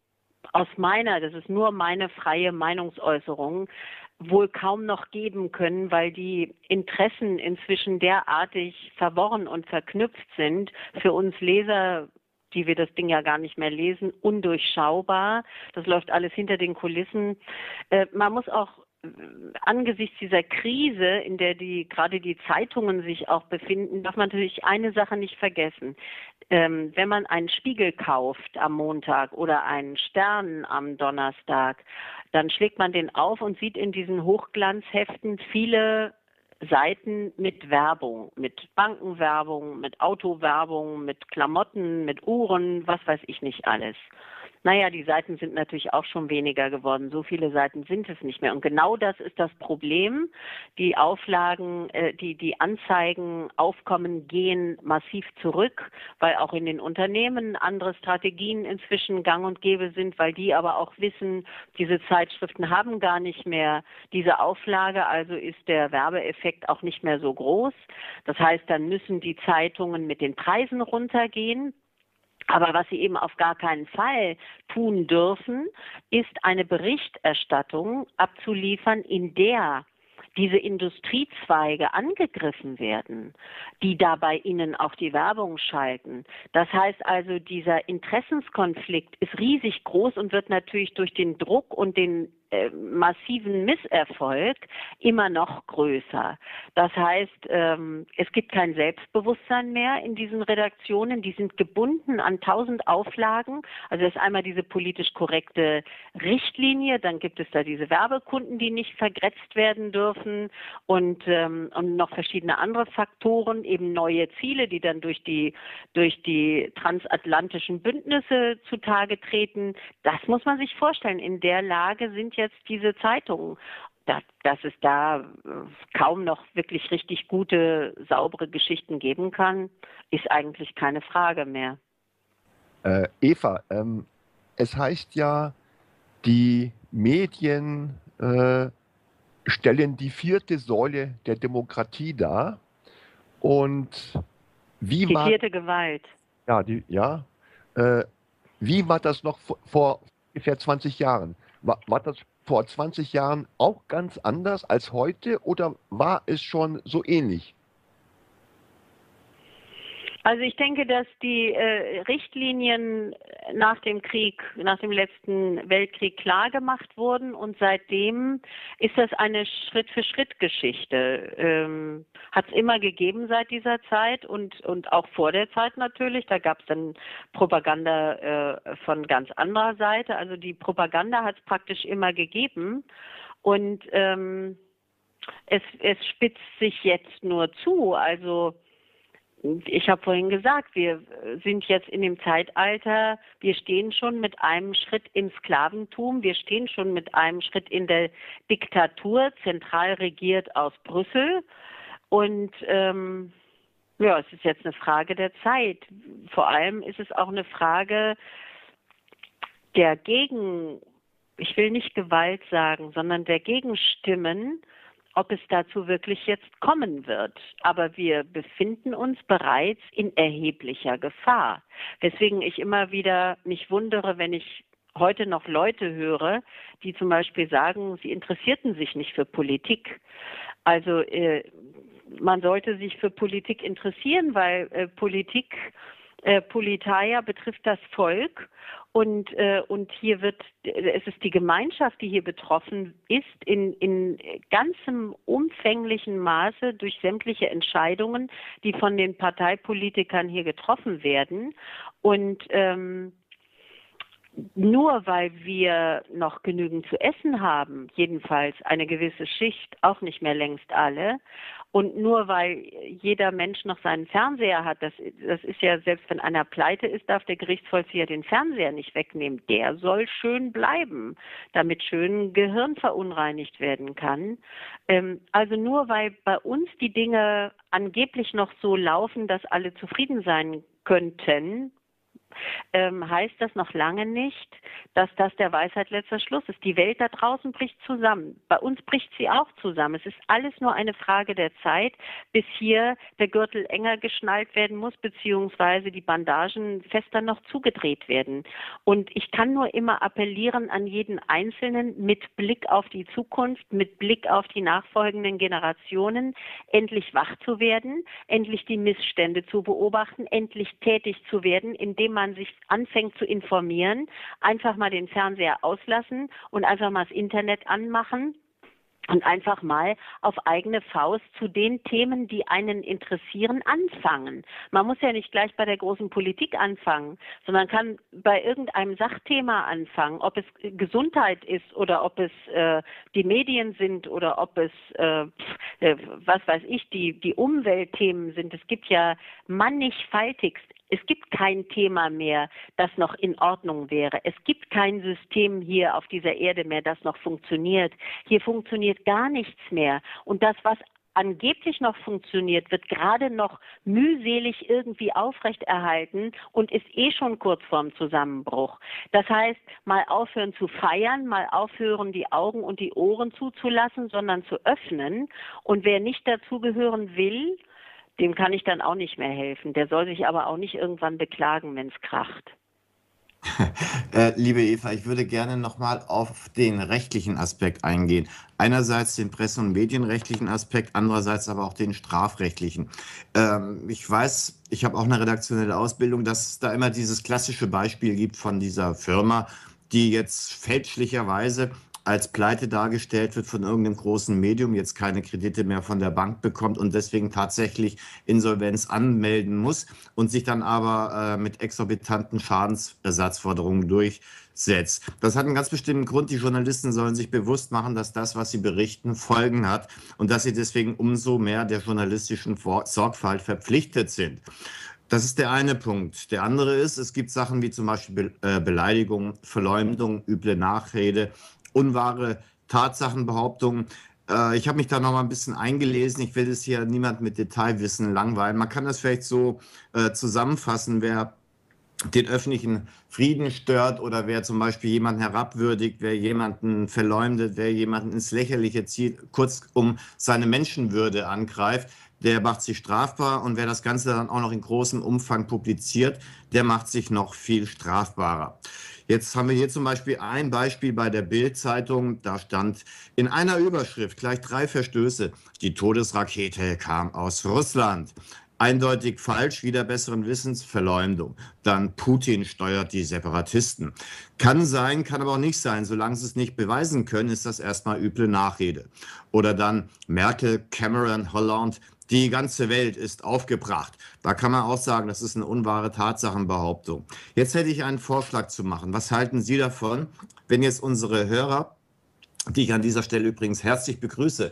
das ist nur meine freie Meinungsäußerung, wohl kaum noch geben können, weil die Interessen inzwischen derartig verworren und verknüpft sind, für uns Leser, die wir das Ding ja gar nicht mehr lesen, undurchschaubar. Das läuft alles hinter den Kulissen. Man muss auch angesichts dieser Krise, in der gerade die Zeitungen sich auch befinden, darf man natürlich eine Sache nicht vergessen. Wenn man einen Spiegel kauft am Montag oder einen Stern am Donnerstag, dann schlägt man den auf und sieht in diesen Hochglanzheften viele Seiten mit Werbung, mit Bankenwerbung, mit Autowerbung, mit Klamotten, mit Uhren, was weiß ich nicht alles. Naja, die Seiten sind natürlich auch schon weniger geworden. So viele Seiten sind es nicht mehr. Und genau das ist das Problem. Die Auflagen, die Anzeigenaufkommen gehen massiv zurück, weil auch in den Unternehmen andere Strategien inzwischen gang und gäbe sind, weil die aber auch wissen, diese Zeitschriften haben gar nicht mehr diese Auflage, also ist der Werbeeffekt auch nicht mehr so groß. Das heißt, dann müssen die Zeitungen mit den Preisen runtergehen. Aber was sie eben auf gar keinen Fall tun dürfen, ist eine Berichterstattung abzuliefern, in der diese Industriezweige angegriffen werden, die da bei ihnen auch die Werbung schalten. Das heißt also, dieser Interessenskonflikt ist riesig groß und wird natürlich durch den Druck und den massiven Misserfolg immer noch größer. Das heißt, es gibt kein Selbstbewusstsein mehr in diesen Redaktionen. Die sind gebunden an 1000 Auflagen. Also das ist einmal diese politisch korrekte Richtlinie, dann gibt es da diese Werbekunden, die nicht vergrätzt werden dürfen und noch verschiedene andere Faktoren, eben neue Ziele, die dann durch die transatlantischen Bündnisse zutage treten. Das muss man sich vorstellen. In der Lage sind jetzt diese Zeitungen. Dass es da kaum noch wirklich richtig gute, saubere Geschichten geben kann, ist eigentlich keine Frage mehr. Eva, es heißt ja, die Medien stellen die vierte Säule der Demokratie dar. Und wie die vierte Gewalt. Ja, wie war das noch vor ungefähr 20 Jahren? War das vor 20 Jahren auch ganz anders als heute oder war es schon so ähnlich? Also ich denke, dass die Richtlinien nach dem letzten Weltkrieg klar gemacht wurden und seitdem ist das eine Schritt-für-Schritt-Geschichte. Hat es immer gegeben seit dieser Zeit und auch vor der Zeit natürlich. Da gab es dann Propaganda von ganz anderer Seite. Also die Propaganda hat es praktisch immer gegeben und es spitzt sich jetzt nur zu. Also ich habe vorhin gesagt, wir sind jetzt in dem Zeitalter, wir stehen schon mit einem Schritt im Sklaventum, wir stehen schon mit einem Schritt in der Diktatur, zentral regiert aus Brüssel. Und es ist jetzt eine Frage der Zeit. Vor allem ist es auch eine Frage der ich will nicht Gewalt sagen, sondern der Gegenstimmen, ob es dazu wirklich jetzt kommen wird. Aber wir befinden uns bereits in erheblicher Gefahr. Weswegen ich immer wieder mich wundere, wenn ich heute noch Leute höre, die zum Beispiel sagen, sie interessierten sich nicht für Politik. Also man sollte sich für Politik interessieren, weil Politeia betrifft das Volk und hier es ist die Gemeinschaft, die hier betroffen ist, in ganzem umfänglichen Maße durch sämtliche Entscheidungen, die von den Parteipolitikern hier getroffen werden. Und nur weil wir noch genügend zu essen haben, jedenfalls eine gewisse Schicht, auch nicht mehr längst alle, und nur weil jeder Mensch noch seinen Fernseher hat, das ist ja, selbst wenn einer pleite ist, darf der Gerichtsvollzieher den Fernseher nicht wegnehmen. Der soll schön bleiben, damit schön Gehirn verunreinigt werden kann. Also nur weil bei uns die Dinge angeblich noch so laufen, dass alle zufrieden sein könnten, heißt das noch lange nicht, dass das der Weisheit letzter Schluss ist. Die Welt da draußen bricht zusammen. Bei uns bricht sie auch zusammen. Es ist alles nur eine Frage der Zeit, bis hier der Gürtel enger geschnallt werden muss, beziehungsweise die Bandagen fester noch zugedreht werden. Und ich kann nur immer appellieren an jeden Einzelnen mit Blick auf die Zukunft, mit Blick auf die nachfolgenden Generationen, endlich wach zu werden, endlich die Missstände zu beobachten, endlich tätig zu werden, indem man sich anfängt zu informieren, einfach mal den Fernseher auslassen und einfach mal das Internet anmachen und einfach mal auf eigene Faust zu den Themen, die einen interessieren, anfangen. Man muss ja nicht gleich bei der großen Politik anfangen, sondern kann bei irgendeinem Sachthema anfangen, ob es Gesundheit ist oder ob es die Medien sind oder ob es, was weiß ich, die Umweltthemen sind. Es gibt ja mannigfaltigst. Es gibt kein Thema mehr, das noch in Ordnung wäre. Es gibt kein System hier auf dieser Erde mehr, das noch funktioniert. Hier funktioniert gar nichts mehr. Und das, was angeblich noch funktioniert, wird gerade noch mühselig irgendwie aufrechterhalten und ist schon kurz vorm Zusammenbruch. Das heißt, mal aufhören zu feiern, mal aufhören, die Augen und die Ohren zuzulassen, sondern zu öffnen. Und wer nicht dazugehören will, dem kann ich dann auch nicht mehr helfen. Der soll sich aber auch nicht irgendwann beklagen, wenn es kracht. Liebe Eva, ich würde gerne nochmal auf den rechtlichen Aspekt eingehen. Einerseits den presse- und medienrechtlichen Aspekt, andererseits aber auch den strafrechtlichen. Ich weiß, ich habe auch eine redaktionelle Ausbildung, dass es da immer dieses klassische Beispiel gibt von dieser Firma, die jetzt fälschlicherweise als pleite dargestellt wird von irgendeinem großen Medium, jetzt keine Kredite mehr von der Bank bekommt und deswegen tatsächlich Insolvenz anmelden muss und sich dann aber mit exorbitanten Schadensersatzforderungen durchsetzt. Das hat einen ganz bestimmten Grund. Die Journalisten sollen sich bewusst machen, dass das, was sie berichten, Folgen hat und dass sie deswegen umso mehr der journalistischen Sorgfalt verpflichtet sind. Das ist der eine Punkt. Der andere ist, es gibt Sachen wie zum Beispiel Beleidigung, Verleumdung, üble Nachrede, unwahre Tatsachenbehauptungen. Ich habe mich da noch mal ein bisschen eingelesen. Ich will das hier niemand mit Detailwissen langweilen. Man kann das vielleicht so zusammenfassen, wer den öffentlichen Frieden stört oder wer zum Beispiel jemanden herabwürdigt, wer jemanden verleumdet, wer jemanden ins Lächerliche zieht, kurzum seine Menschenwürde angreift, der macht sich strafbar und wer das Ganze dann auch noch in großem Umfang publiziert, der macht sich noch viel strafbarer. Jetzt haben wir hier zum Beispiel ein Beispiel bei der Bild-Zeitung, da stand in einer Überschrift gleich 3 Verstöße. Die Todesrakete kam aus Russland. Eindeutig falsch, wieder besseren Wissens, Verleumdung. Dann Putin steuert die Separatisten. Kann sein, kann aber auch nicht sein. Solange sie es nicht beweisen können, ist das erstmal üble Nachrede. Oder dann Merkel, Cameron, Hollande. Die ganze Welt ist aufgebracht. Da kann man auch sagen, das ist eine unwahre Tatsachenbehauptung. Jetzt hätte ich einen Vorschlag zu machen. Was halten Sie davon, wenn jetzt unsere Hörer, die ich an dieser Stelle übrigens herzlich begrüße,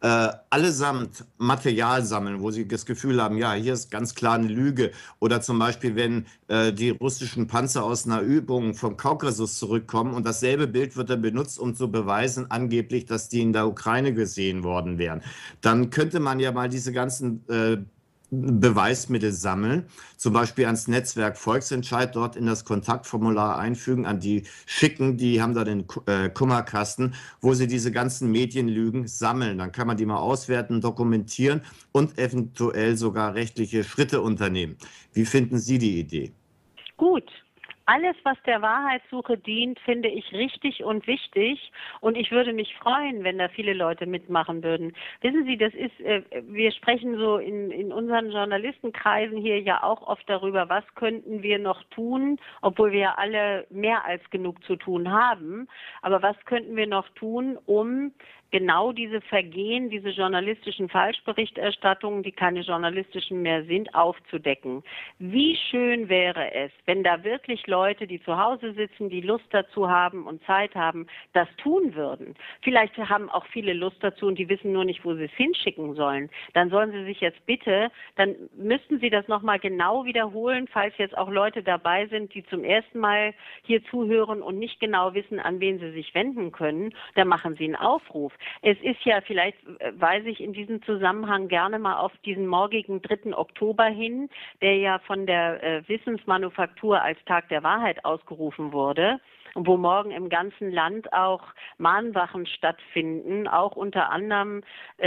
allesamt Material sammeln, wo sie das Gefühl haben, ja, hier ist ganz klar eine Lüge. Oder zum Beispiel, wenn die russischen Panzer aus einer Übung vom Kaukasus zurückkommen und dasselbe Bild wird dann benutzt, um zu beweisen, angeblich, dass die in der Ukraine gesehen worden wären. Dann könnte man ja mal diese ganzen Beweismittel sammeln, zum Beispiel ans Netzwerk Volksentscheid dort in das Kontaktformular einfügen, an die schicken, die haben da den Kummerkasten, wo sie diese ganzen Medienlügen sammeln. Dann kann man die mal auswerten, dokumentieren und eventuell sogar rechtliche Schritte unternehmen. Wie finden Sie die Idee? Gut. Alles, was der Wahrheitssuche dient, finde ich richtig und wichtig. Und ich würde mich freuen, wenn da viele Leute mitmachen würden. Wissen Sie, das ist, wir sprechen so in unseren Journalistenkreisen hier ja auch oft darüber, was könnten wir noch tun, obwohl wir ja alle mehr als genug zu tun haben. Aber was könnten wir noch tun, um genau diese Vergehen, diese journalistischen Falschberichterstattungen, die keine journalistischen mehr sind, aufzudecken. Wie schön wäre es, wenn da wirklich Leute, die zu Hause sitzen, die Lust dazu haben und Zeit haben, das tun würden. Vielleicht haben auch viele Lust dazu und die wissen nur nicht, wo sie es hinschicken sollen. Dann sollen sie sich jetzt bitte, dann müssten sie das nochmal genau wiederholen, falls jetzt auch Leute dabei sind, die zum ersten Mal hier zuhören und nicht genau wissen, an wen sie sich wenden können. Dann machen sie einen Aufruf. Es ist ja, vielleicht weise ich in diesem Zusammenhang gerne mal auf diesen morgigen 3. Oktober hin, der ja von der Wissensmanufaktur als Tag der Wahrheit ausgerufen wurde. Und wo morgen im ganzen Land auch Mahnwachen stattfinden, auch unter anderem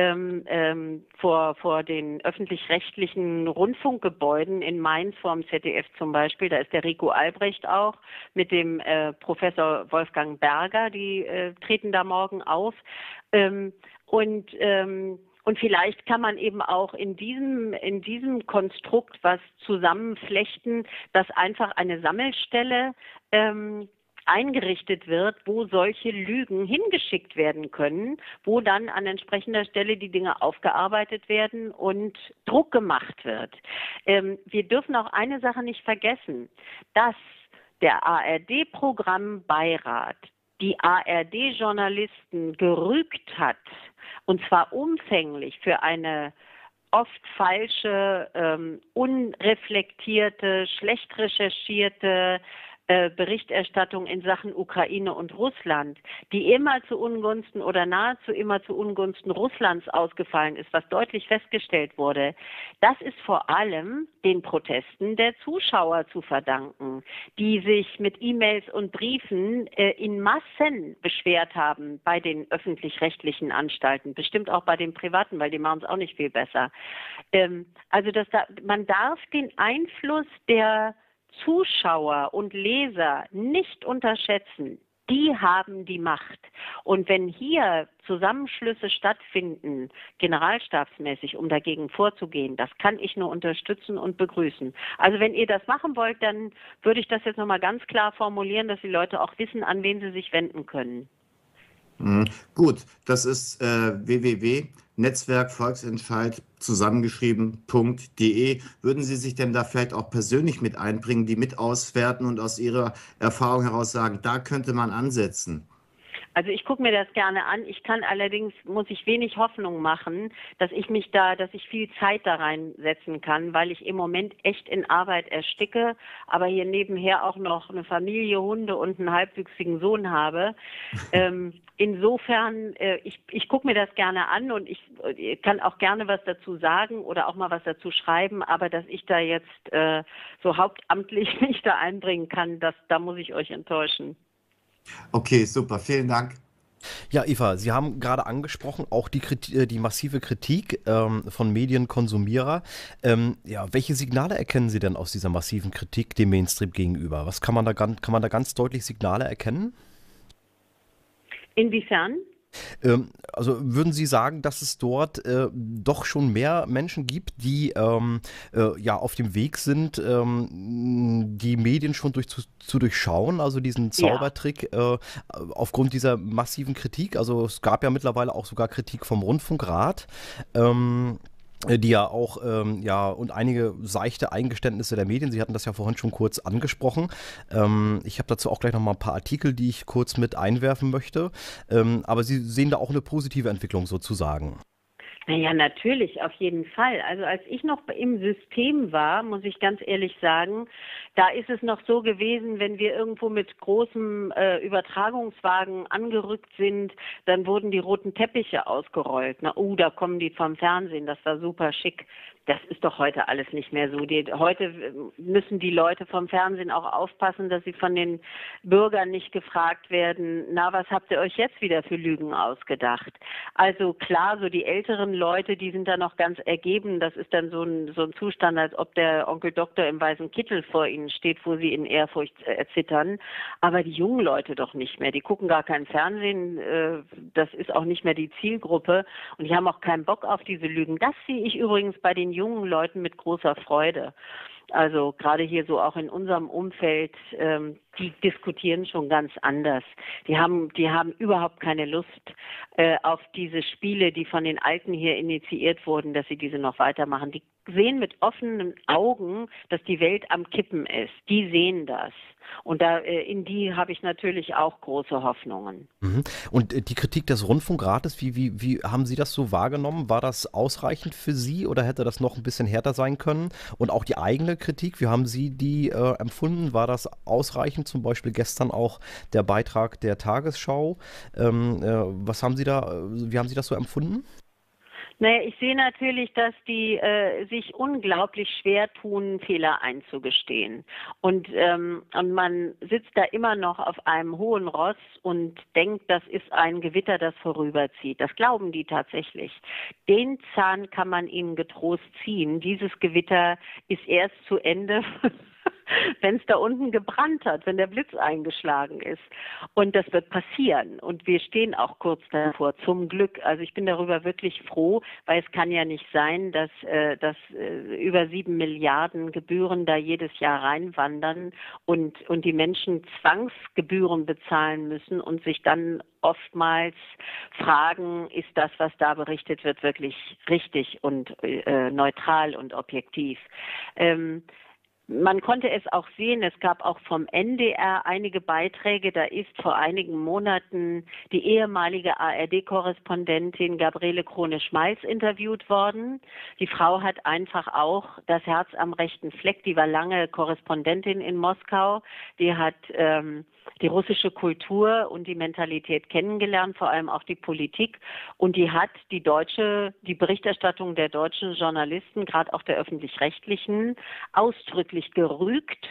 vor den öffentlich-rechtlichen Rundfunkgebäuden in Mainz vor dem ZDF zum Beispiel. Da ist der Rico Albrecht auch mit dem Professor Wolfgang Berger, die treten da morgen auf. Und vielleicht kann man eben auch in diesem Konstrukt was zusammenflechten, dass einfach eine Sammelstelle eingerichtet wird, wo solche Lügen hingeschickt werden können, wo dann an entsprechender Stelle die Dinge aufgearbeitet werden und Druck gemacht wird. Wir dürfen auch eine Sache nicht vergessen, dass der ARD-Programmbeirat die ARD-Journalisten gerügt hat, und zwar umfänglich für eine oft falsche, unreflektierte, schlecht recherchierte Berichterstattung in Sachen Ukraine und Russland, die immer zu Ungunsten oder nahezu immer zu Ungunsten Russlands ausgefallen ist, was deutlich festgestellt wurde, das ist vor allem den Protesten der Zuschauer zu verdanken, die sich mit E-Mails und Briefen in Massen beschwert haben bei den öffentlich-rechtlichen Anstalten, bestimmt auch bei den privaten, weil die machen es auch nicht viel besser. Also man darf den Einfluss der Zuschauer und Leser nicht unterschätzen. Die haben die Macht. Und wenn hier Zusammenschlüsse stattfinden, generalstabsmäßig, um dagegen vorzugehen, das kann ich nur unterstützen und begrüßen. Also wenn ihr das machen wollt, dann würde ich das jetzt nochmal ganz klar formulieren, dass die Leute auch wissen, an wen sie sich wenden können. Gut, das ist www.netzwerkvolksentscheid zusammengeschrieben.de. Würden Sie sich denn da vielleicht auch persönlich mit einbringen, die mit auswerten und aus Ihrer Erfahrung heraus sagen, da könnte man ansetzen? Also ich gucke mir das gerne an. Ich kann allerdings, muss ich wenig Hoffnung machen, dass ich viel Zeit da reinsetzen kann, weil ich im Moment echt in Arbeit ersticke, aber hier nebenher auch noch eine Familie, Hunde und einen halbwüchsigen Sohn habe. Insofern, ich gucke mir das gerne an und ich kann auch gerne was dazu sagen oder auch mal was dazu schreiben, aber dass ich da jetzt so hauptamtlich mich da einbringen kann, da muss ich euch enttäuschen. Okay, super, vielen Dank. Ja, Eva, Sie haben gerade angesprochen, auch die massive Kritik von Medienkonsumierer. Welche Signale erkennen Sie denn aus dieser massiven Kritik dem Mainstream gegenüber? Kann man da ganz deutlich Signale erkennen? Inwiefern? Also würden Sie sagen, dass es dort doch schon mehr Menschen gibt, die auf dem Weg sind, die Medien schon zu durchschauen, also diesen Zaubertrick aufgrund dieser massiven Kritik? Also es gab ja mittlerweile auch sogar Kritik vom Rundfunkrat. Die ja auch, und einige seichte Eingeständnisse der Medien. Sie hatten das ja vorhin schon kurz angesprochen. Ich habe dazu auch gleich noch mal ein paar Artikel, die ich kurz mit einwerfen möchte. Aber Sie sehen da auch eine positive Entwicklung sozusagen. Naja, natürlich, auf jeden Fall. Also als ich noch im System war, muss ich ganz ehrlich sagen, da ist es noch so gewesen, wenn wir irgendwo mit großem Übertragungswagen angerückt sind, dann wurden die roten Teppiche ausgerollt. Da kommen die vom Fernsehen, das war super schick. Das ist doch heute alles nicht mehr so. Heute müssen die Leute vom Fernsehen auch aufpassen, dass sie von den Bürgern nicht gefragt werden, na, was habt ihr euch jetzt wieder für Lügen ausgedacht? Also klar, so die älteren Leute, die sind da noch ganz ergeben. Das ist dann so ein Zustand, als ob der Onkel Doktor im weißen Kittel vor ihnen steht, wo sie in Ehrfurcht erzittern. Aber die jungen Leute doch nicht mehr. Die gucken gar kein Fernsehen. Das ist auch nicht mehr die Zielgruppe. Und die haben auch keinen Bock auf diese Lügen. Das sehe ich übrigens bei den jungen Leuten mit großer Freude. Also gerade hier so auch in unserem Umfeld, die diskutieren schon ganz anders. Die haben überhaupt keine Lust auf diese Spiele, die von den Alten hier initiiert wurden, dass sie diese noch weitermachen. sehen mit offenen Augen, dass die Welt am Kippen ist. Die sehen das. Und in die habe ich natürlich auch große Hoffnungen. Mhm. Und die Kritik des Rundfunkrates, wie haben Sie das so wahrgenommen? War das ausreichend für Sie oder hätte das noch ein bisschen härter sein können? Und auch die eigene Kritik, wie haben Sie die empfunden? War das ausreichend? Zum Beispiel gestern auch der Beitrag der Tagesschau. Was haben Sie wie haben Sie das so empfunden? Naja, ich sehe natürlich, dass die sich unglaublich schwer tun, Fehler einzugestehen. Und man sitzt da immer noch auf einem hohen Ross und denkt, das ist ein Gewitter, das vorüberzieht. Das glauben die tatsächlich. Den Zahn kann man ihnen getrost ziehen. Dieses Gewitter ist erst zu Ende, wenn es da unten gebrannt hat, wenn der Blitz eingeschlagen ist. Und das wird passieren. Und wir stehen auch kurz davor, zum Glück. Also ich bin darüber wirklich froh, weil es kann ja nicht sein, dass über 7 Milliarden Gebühren da jedes Jahr reinwandern und die Menschen Zwangsgebühren bezahlen müssen und sich dann oftmals fragen, ist das, was da berichtet wird, wirklich richtig und neutral und objektiv. Man konnte es auch sehen, es gab auch vom NDR einige Beiträge, da ist vor einigen Monaten die ehemalige ARD-Korrespondentin Gabriele Krone-Schmalz interviewt worden. Die Frau hat einfach auch das Herz am rechten Fleck, die war lange Korrespondentin in Moskau, die hat die russische Kultur und die Mentalität kennengelernt, vor allem auch die Politik. Und die hat die Berichterstattung der deutschen Journalisten, gerade auch der öffentlich-rechtlichen, ausdrücklich gerügt.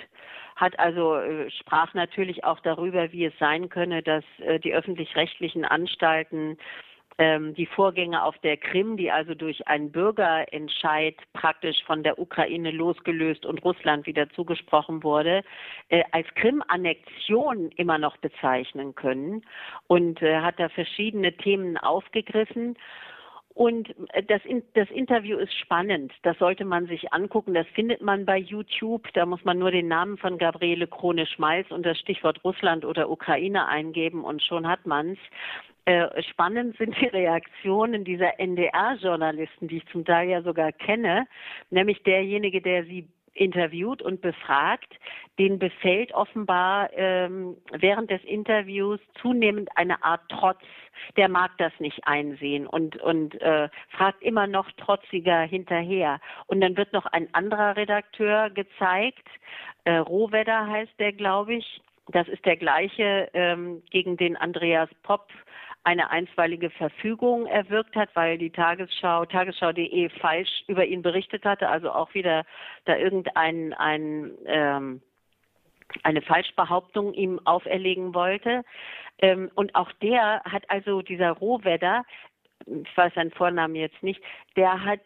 Sprach natürlich auch darüber, wie es sein könne, dass die öffentlich-rechtlichen Anstalten die Vorgänge auf der Krim, die also durch einen Bürgerentscheid praktisch von der Ukraine losgelöst und Russland wieder zugesprochen wurde, als Krim-Annexion immer noch bezeichnen können und hat da verschiedene Themen aufgegriffen. Und das Interview ist spannend, das sollte man sich angucken, das findet man bei YouTube, da muss man nur den Namen von Gabriele Krone-Schmalz und das Stichwort Russland oder Ukraine eingeben und schon hat man's. Spannend sind die Reaktionen dieser NDR-Journalisten, die ich zum Teil ja sogar kenne, nämlich derjenige, der sie interviewt und befragt, den befällt offenbar während des Interviews zunehmend eine Art Trotz. Der mag das nicht einsehen und fragt immer noch trotziger hinterher. Und dann wird noch ein anderer Redakteur gezeigt, Rohwedder heißt der, glaube ich. Das ist der gleiche, gegen den Andreas Popp eine einstweilige Verfügung erwirkt hat, weil die tagesschau.de falsch über ihn berichtet hatte, also auch wieder da eine Falschbehauptung ihm auferlegen wollte. Und auch der hat also, dieser Rohwedder, ich weiß seinen Vornamen jetzt nicht, der hat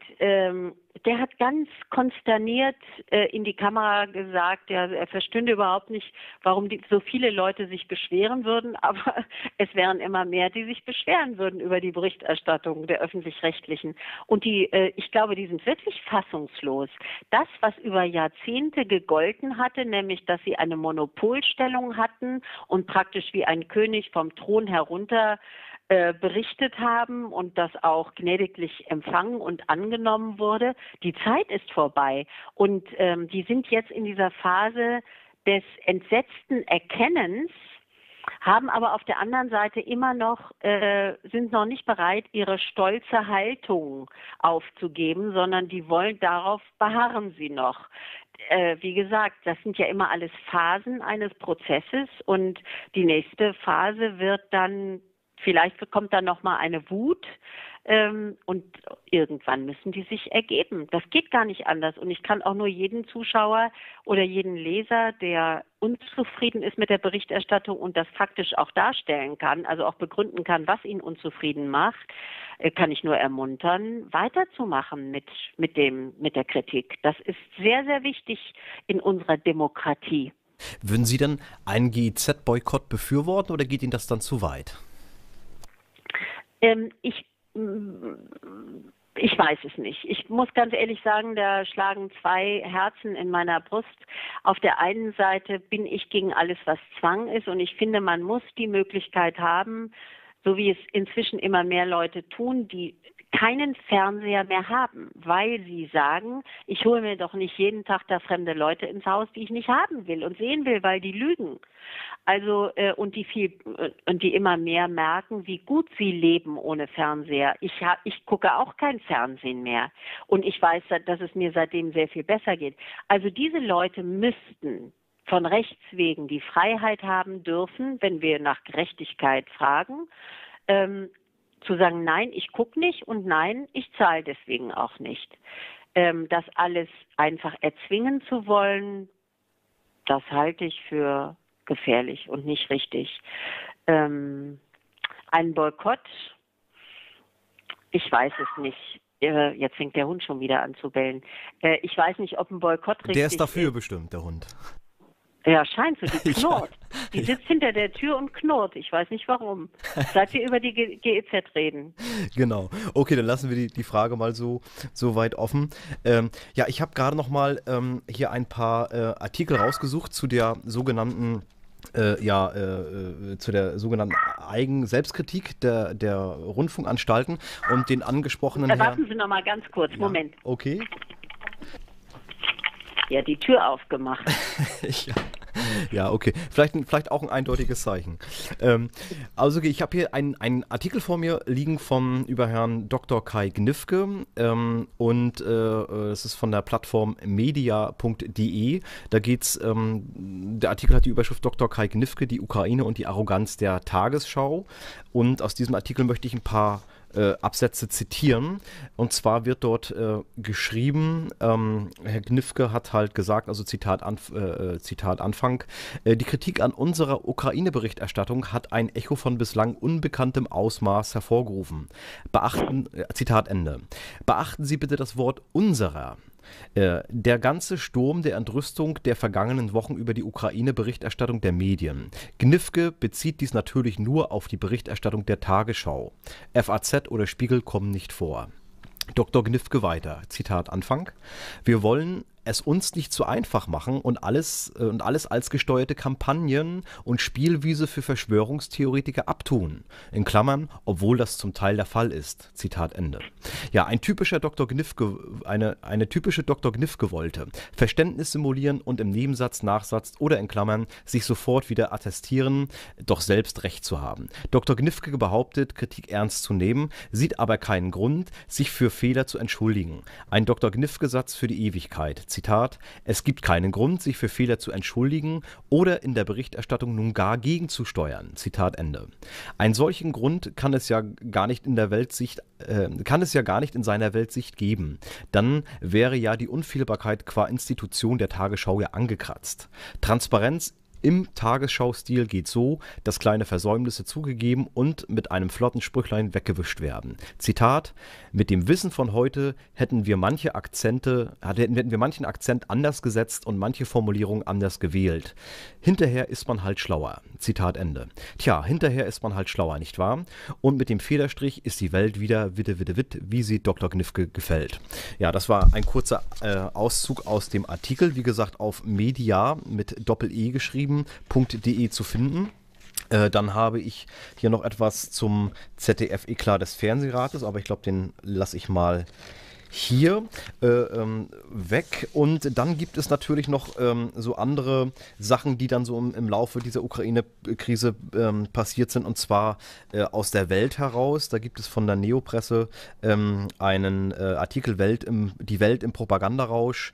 ganz konsterniert in die Kamera gesagt, er verstünde überhaupt nicht, warum so viele Leute sich beschweren würden, aber es wären immer mehr, die sich beschweren würden über die Berichterstattung der Öffentlich-Rechtlichen. Und ich glaube, die sind wirklich fassungslos. Das, was über Jahrzehnte gegolten hatte, nämlich, dass sie eine Monopolstellung hatten und praktisch wie ein König vom Thron herunter berichtet haben und das auch gnädiglich empfangen und angenommen wurde. Die Zeit ist vorbei und die sind jetzt in dieser Phase des entsetzten Erkennens, haben aber auf der anderen Seite sind noch nicht bereit, ihre stolze Haltung aufzugeben, sondern darauf beharren sie noch. Wie gesagt, das sind ja immer alles Phasen eines Prozesses und die nächste Phase wird dann, vielleicht kommt dann nochmal eine Wut und irgendwann müssen die sich ergeben. Das geht gar nicht anders. Und ich kann auch nur jeden Zuschauer oder jeden Leser, der unzufrieden ist mit der Berichterstattung und das faktisch auch darstellen kann, also auch begründen kann, was ihn unzufrieden macht, kann ich nur ermuntern, weiterzumachen mit der Kritik. Das ist sehr, sehr wichtig in unserer Demokratie. Würden Sie denn einen GIZ-Boykott befürworten oder geht Ihnen das dann zu weit? Ich weiß es nicht. Ich muss ganz ehrlich sagen, da schlagen zwei Herzen in meiner Brust. Auf der einen Seite bin ich gegen alles, was Zwang ist und ich finde, man muss die Möglichkeit haben, so wie es inzwischen immer mehr Leute tun, die keinen Fernseher mehr haben, weil sie sagen, ich hole mir doch nicht jeden Tag da fremde Leute ins Haus, die ich nicht haben will und sehen will, weil die lügen. Also und die immer mehr merken, wie gut sie leben ohne Fernseher. Ich gucke auch kein Fernsehen mehr und ich weiß, dass es mir seitdem sehr viel besser geht. Also diese Leute müssten von Rechts wegen die Freiheit haben dürfen, wenn wir nach Gerechtigkeit fragen, zu sagen, nein, ich gucke nicht und nein, ich zahle deswegen auch nicht. Das alles einfach erzwingen zu wollen, das halte ich für gefährlich und nicht richtig. Ein Boykott, ich weiß es nicht. Jetzt fängt der Hund schon wieder an zu bellen. Ich weiß nicht, ob ein Boykott richtig ist. Der ist dafür bestimmt, der Hund. Ja, scheint so, die knurrt. Die sitzt hinter der Tür und knurrt. Ich weiß nicht warum. Seit wir über die GEZ reden. Genau. Okay, dann lassen wir die Frage mal so weit offen. Ja, ich habe gerade noch mal hier ein paar Artikel rausgesucht zu der sogenannten Selbstkritik der Rundfunkanstalten und den angesprochenen Warten Sie noch mal ganz kurz, ja. Moment. Okay. Ja, die Tür aufgemacht. Ja, okay. Vielleicht auch ein eindeutiges Zeichen. Also ich habe hier einen Artikel vor mir liegen über Herrn Dr. Kai Gnifke und es ist von der Plattform media.de. Da geht's, der Artikel hat die Überschrift Dr. Kai Gnifke, die Ukraine und die Arroganz der Tagesschau. Und aus diesem Artikel möchte ich ein paar Absätze zitieren. Und zwar wird dort geschrieben, Herr Gnifke hat halt gesagt, also Zitat Anfang, die Kritik an unserer Ukraine-Berichterstattung hat ein Echo von bislang unbekanntem Ausmaß hervorgerufen. Zitat Ende. Beachten Sie bitte das Wort unserer. Der ganze Sturm der Entrüstung der vergangenen Wochen über die Ukraine-Berichterstattung der Medien. Gnifke bezieht dies natürlich nur auf die Berichterstattung der Tagesschau. FAZ oder Spiegel kommen nicht vor. Dr. Gnifke weiter, Zitat Anfang. Wir wollen es uns nicht zu einfach machen und alles als gesteuerte Kampagnen und Spielwiese für Verschwörungstheoretiker abtun. In Klammern, obwohl das zum Teil der Fall ist. Zitat Ende. Ja, eine typische Dr. Gnifke wollte Verständnis simulieren und im Nebensatz, Nachsatz oder in Klammern sich sofort wieder attestieren, doch selbst Recht zu haben. Dr. Gnifke behauptet, Kritik ernst zu nehmen, sieht aber keinen Grund, sich für Fehler zu entschuldigen. Ein Dr. Gnifke-Satz für die Ewigkeit. Zitat, es gibt keinen Grund, sich für Fehler zu entschuldigen oder in der Berichterstattung nun gar gegenzusteuern. Zitat Ende. Einen solchen Grund kann es ja gar nicht in seiner Weltsicht geben. Dann wäre ja die Unfehlbarkeit qua Institution der Tagesschau ja angekratzt. Transparenz im Tagesschaustil geht so, dass kleine Versäumnisse zugegeben und mit einem flotten Sprüchlein weggewischt werden. Zitat, mit dem Wissen von heute hätten wir manchen Akzent anders gesetzt und manche Formulierung anders gewählt. Hinterher ist man halt schlauer. Zitat Ende. Tja, hinterher ist man halt schlauer, nicht wahr? Und mit dem Federstrich ist die Welt wieder wie sie Dr. Gnifke gefällt. Ja, das war ein kurzer Auszug aus dem Artikel, wie gesagt auf media mit Doppel-E geschrieben.de zu finden. Dann habe ich hier noch etwas zum ZDF-Eklat des Fernsehrates, aber ich glaube, den lasse ich mal hier weg. Und dann gibt es natürlich noch so andere Sachen, die dann so im Laufe dieser Ukraine-Krise passiert sind, und zwar aus der Welt heraus. Da gibt es von der Neopresse einen Artikel Die Welt im Propagandarausch.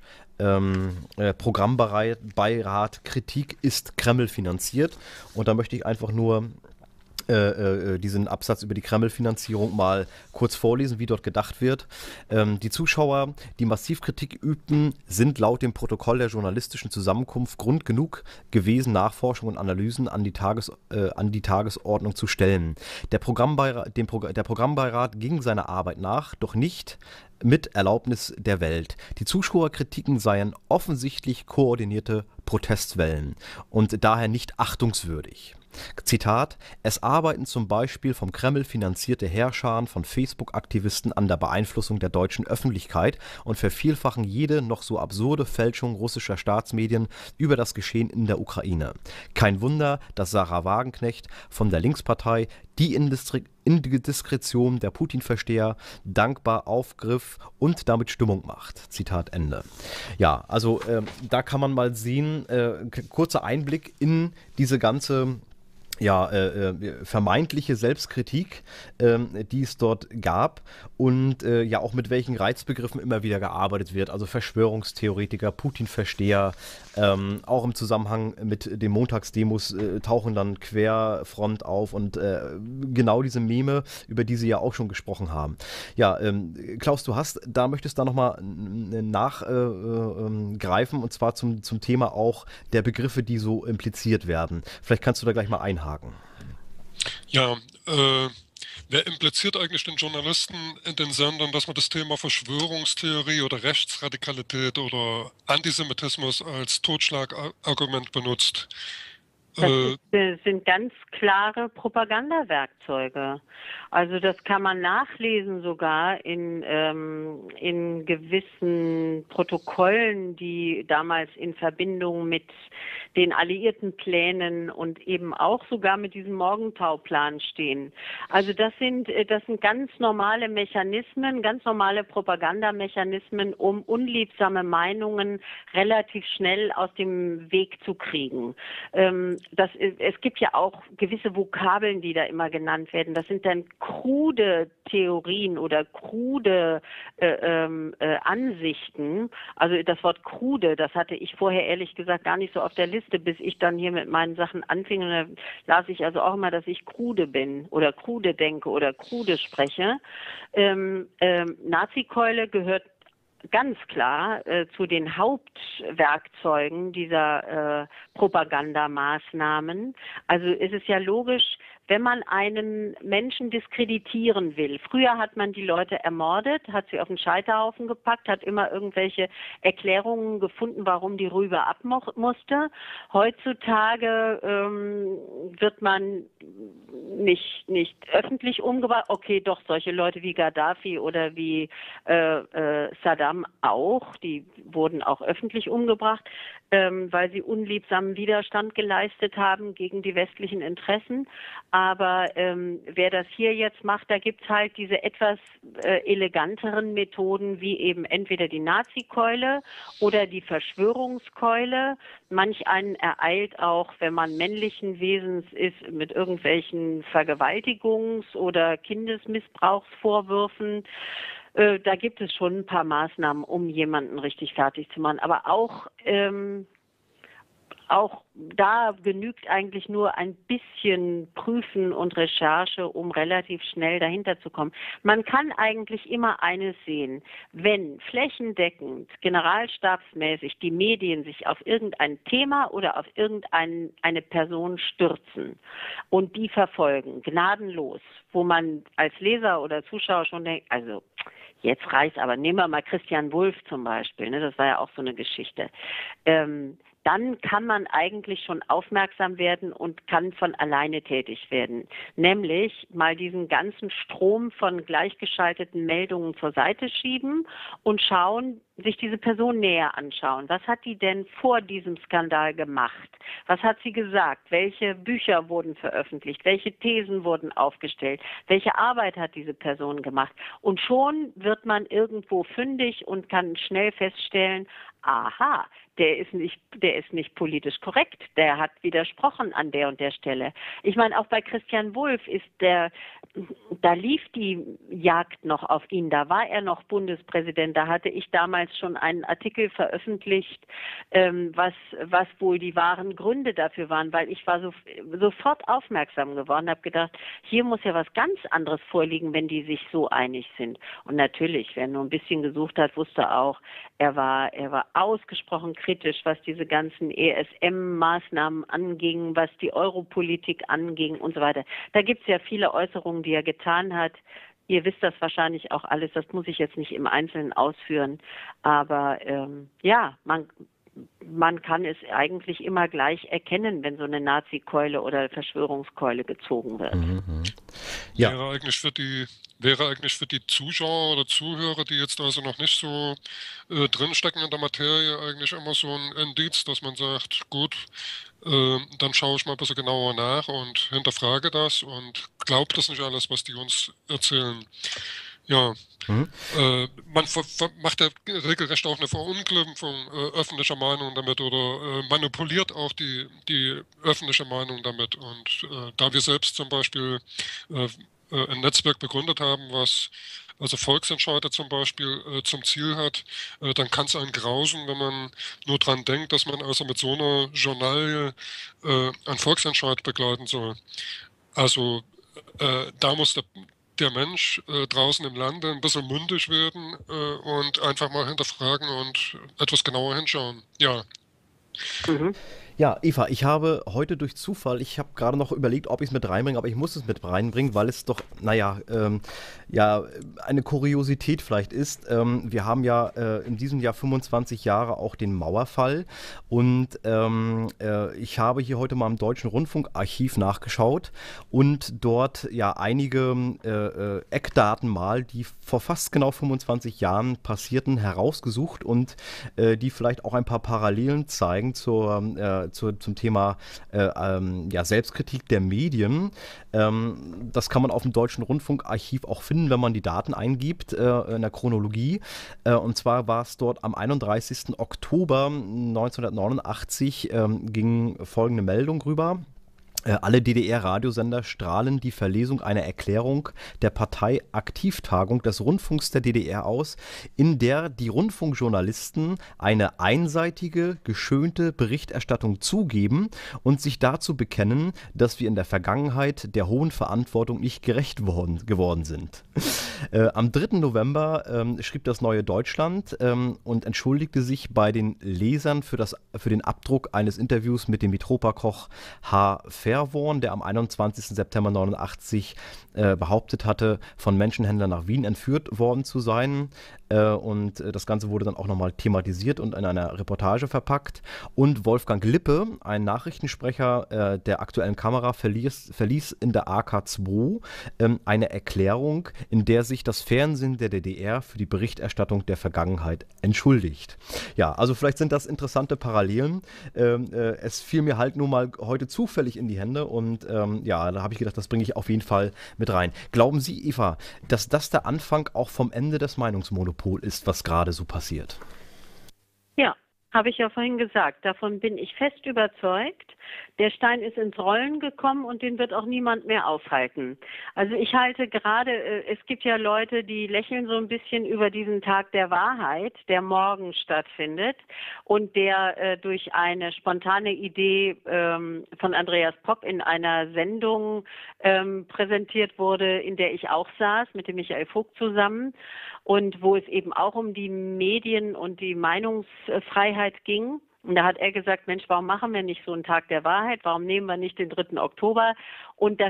Programmbeirat Kritik ist Kreml finanziert. Und da möchte ich einfach nur diesen Absatz über die Kreml-Finanzierung mal kurz vorlesen, wie dort gedacht wird. Die Zuschauer, die massiv Kritik übten, sind laut dem Protokoll der journalistischen Zusammenkunft Grund genug gewesen, Nachforschungen und Analysen an die Tagesordnung zu stellen. Der Programmbeirat ging seiner Arbeit nach, doch nicht mit Erlaubnis der Welt. Die Zuschauerkritiken seien offensichtlich koordinierte Protestwellen und daher nicht achtungswürdig. Zitat: Es arbeiten zum Beispiel vom Kreml finanzierte Heerscharen von Facebook-Aktivisten an der Beeinflussung der deutschen Öffentlichkeit und vervielfachen jede noch so absurde Fälschung russischer Staatsmedien über das Geschehen in der Ukraine. Kein Wunder, dass Sarah Wagenknecht von der Linkspartei die Indiskretion der Putin-Versteher dankbar aufgriff und damit Stimmung macht. Zitat Ende. Ja, also da kann man mal sehen, kurzer Einblick in diese ganze vermeintliche Selbstkritik, die es dort gab und ja auch mit welchen Reizbegriffen immer wieder gearbeitet wird. Also Verschwörungstheoretiker, Putin-Versteher, auch im Zusammenhang mit den Montagsdemos tauchen dann Querfront auf und genau diese Meme, über die Sie ja auch schon gesprochen haben. Ja, Klaus, möchtest da nochmal nachgreifen und zwar zum Thema auch der Begriffe, die so impliziert werden. Vielleicht kannst du da gleich mal einhaken. Ja, wer impliziert eigentlich den Journalisten in den Sendern, dass man das Thema Verschwörungstheorie oder Rechtsradikalität oder Antisemitismus als Totschlagargument benutzt? Das sind ganz klare Propagandawerkzeuge. Also das kann man nachlesen sogar in gewissen Protokollen, die damals in Verbindung mit den alliierten Plänen und eben auch sogar mit diesem Morgentauplan stehen. Also das sind ganz normale Mechanismen, ganz normale Propagandamechanismen, um unliebsame Meinungen relativ schnell aus dem Weg zu kriegen. Es gibt ja auch gewisse Vokabeln, die da immer genannt werden. Das sind dann krude Theorien oder krude Ansichten. Also das Wort krude, das hatte ich vorher ehrlich gesagt gar nicht so auf der Liste, bis ich dann hier mit meinen Sachen anfing. Und da las ich also auch immer, dass ich krude bin oder krude denke oder krude spreche. Nazikeule gehört ganz klar zu den Hauptwerkzeugen dieser Propagandamaßnahmen. Also ist es ja logisch, wenn man einen Menschen diskreditieren will. Früher hat man die Leute ermordet, hat sie auf den Scheiterhaufen gepackt, hat immer irgendwelche Erklärungen gefunden, warum die Rübe ab musste. Heutzutage wird man nicht öffentlich umgebracht. Okay, doch, solche Leute wie Gaddafi oder wie Saddam auch, die wurden auch öffentlich umgebracht, weil sie unliebsamen Widerstand geleistet haben gegen die westlichen Interessen. Aber wer das hier jetzt macht, da gibt es halt diese etwas eleganteren Methoden, wie eben entweder die Nazikeule oder die Verschwörungskeule. Manch einen ereilt auch, wenn man männlichen Wesens ist, mit irgendwelchen Vergewaltigungs- oder Kindesmissbrauchsvorwürfen. Da gibt es schon ein paar Maßnahmen, um jemanden richtig fertig zu machen. Aber auch da genügt eigentlich nur ein bisschen Prüfen und Recherche, um relativ schnell dahinter zu kommen. Man kann eigentlich immer eines sehen: Wenn flächendeckend, generalstabsmäßig die Medien sich auf irgendein Thema oder auf irgendeine Person stürzen und die verfolgen, gnadenlos, wo man als Leser oder Zuschauer schon denkt, also jetzt reicht's, aber nehmen wir mal Christian Wulff zum Beispiel, ne? Das war ja auch so eine Geschichte. Dann kann man eigentlich schon aufmerksam werden und kann von alleine tätig werden. Nämlich mal diesen ganzen Strom von gleichgeschalteten Meldungen zur Seite schieben und schauen, sich diese Person näher anschauen. Was hat die denn vor diesem Skandal gemacht? Was hat sie gesagt? Welche Bücher wurden veröffentlicht? Welche Thesen wurden aufgestellt? Welche Arbeit hat diese Person gemacht? Und schon wird man irgendwo fündig und kann schnell feststellen, aha, der ist nicht politisch korrekt, der hat widersprochen an der und der Stelle. Ich meine, auch bei Christian Wulff da lief die Jagd noch auf ihn, da war er noch Bundespräsident, da hatte ich damals schon einen Artikel veröffentlicht, was wohl die wahren Gründe dafür waren, weil ich war sofort aufmerksam geworden, habe gedacht, hier muss ja was ganz anderes vorliegen, wenn die sich so einig sind. Und natürlich, wer nur ein bisschen gesucht hat, wusste auch, er war ausgesprochen kritisch, was diese ganzen ESM-Maßnahmen anging, was die Europolitik anging und so weiter. Da gibt es ja viele Äußerungen, die er getan hat. Ihr wisst das wahrscheinlich auch alles, das muss ich jetzt nicht im Einzelnen ausführen. Aber man kann es eigentlich immer gleich erkennen, wenn so eine Nazi-Keule oder Verschwörungskeule gezogen wird. Ja. Wäre eigentlich für die Zuschauer oder Zuhörer, die jetzt also noch nicht so drinstecken in der Materie, eigentlich immer so ein Indiz, dass man sagt, gut, dann schaue ich mal ein bisschen genauer nach und hinterfrage das und glaube das nicht alles, was die uns erzählen. Ja, man macht ja regelrecht auch eine Verunglimpfung öffentlicher Meinung damit oder manipuliert auch die öffentliche Meinung damit. Und da wir selbst zum Beispiel ein Netzwerk begründet haben, was also Volksentscheide zum Beispiel zum Ziel hat, dann kann es einen grausen, wenn man nur dran denkt, dass man also mit so einer Journalie einen Volksentscheid begleiten soll. Also da muss der Mensch draußen im Lande ein bisschen mündig werden und einfach mal hinterfragen und etwas genauer hinschauen. Ja. Ja, Eva, ich habe heute durch Zufall, ich habe gerade noch überlegt, ob ich es mit reinbringe, aber ich muss es mit reinbringen, weil es doch, naja, eine Kuriosität vielleicht ist. Wir haben ja in diesem Jahr 25 Jahre auch den Mauerfall und ich habe hier heute mal im Deutschen Rundfunkarchiv nachgeschaut und dort ja einige Eckdaten mal, die vor fast genau 25 Jahren passierten, herausgesucht und die vielleicht auch ein paar Parallelen zeigen zum Thema Selbstkritik der Medien. Das kann man auf dem Deutschen Rundfunkarchiv auch finden, wenn man die Daten eingibt in der Chronologie. Und zwar war es dort am 31. Oktober 1989 ging folgende Meldung rüber. Alle DDR-Radiosender strahlen die Verlesung einer Erklärung der Partei-Aktivtagung des Rundfunks der DDR aus, in der die Rundfunkjournalisten eine einseitige, geschönte Berichterstattung zugeben und sich dazu bekennen, dass wir in der Vergangenheit der hohen Verantwortung nicht gerecht geworden sind. Am 3. November schrieb das Neue Deutschland und entschuldigte sich bei den Lesern für den Abdruck eines Interviews mit dem Mitropa-Koch H. Verworn, der am 21. September 1989 behauptet hatte, von Menschenhändlern nach Wien entführt worden zu sein. Und das Ganze wurde dann auch nochmal thematisiert und in einer Reportage verpackt. Und Wolfgang Lippe, ein Nachrichtensprecher der Aktuellen Kamera, verließ in der AK2 eine Erklärung, in der sich das Fernsehen der DDR für die Berichterstattung der Vergangenheit entschuldigt. Ja, also vielleicht sind das interessante Parallelen. Es fiel mir halt nur mal heute zufällig in die Hände und da habe ich gedacht, das bringe ich auf jeden Fall mit rein. Glauben Sie, Eva, dass das der Anfang auch vom Ende des Meinungsmonopols ist, was gerade so passiert? Ja, habe ich ja vorhin gesagt. Davon bin ich fest überzeugt. Der Stein ist ins Rollen gekommen und den wird auch niemand mehr aufhalten. Also ich halte gerade, es gibt ja Leute, die lächeln so ein bisschen über diesen Tag der Wahrheit, der morgen stattfindet und der durch eine spontane Idee von Andreas Popp in einer Sendung präsentiert wurde, in der ich auch saß, mit dem Michael Vogt zusammen und wo es eben auch um die Medien und die Meinungsfreiheit ging. Und da hat er gesagt, Mensch, warum machen wir nicht so einen Tag der Wahrheit? Warum nehmen wir nicht den 3. Oktober? Und das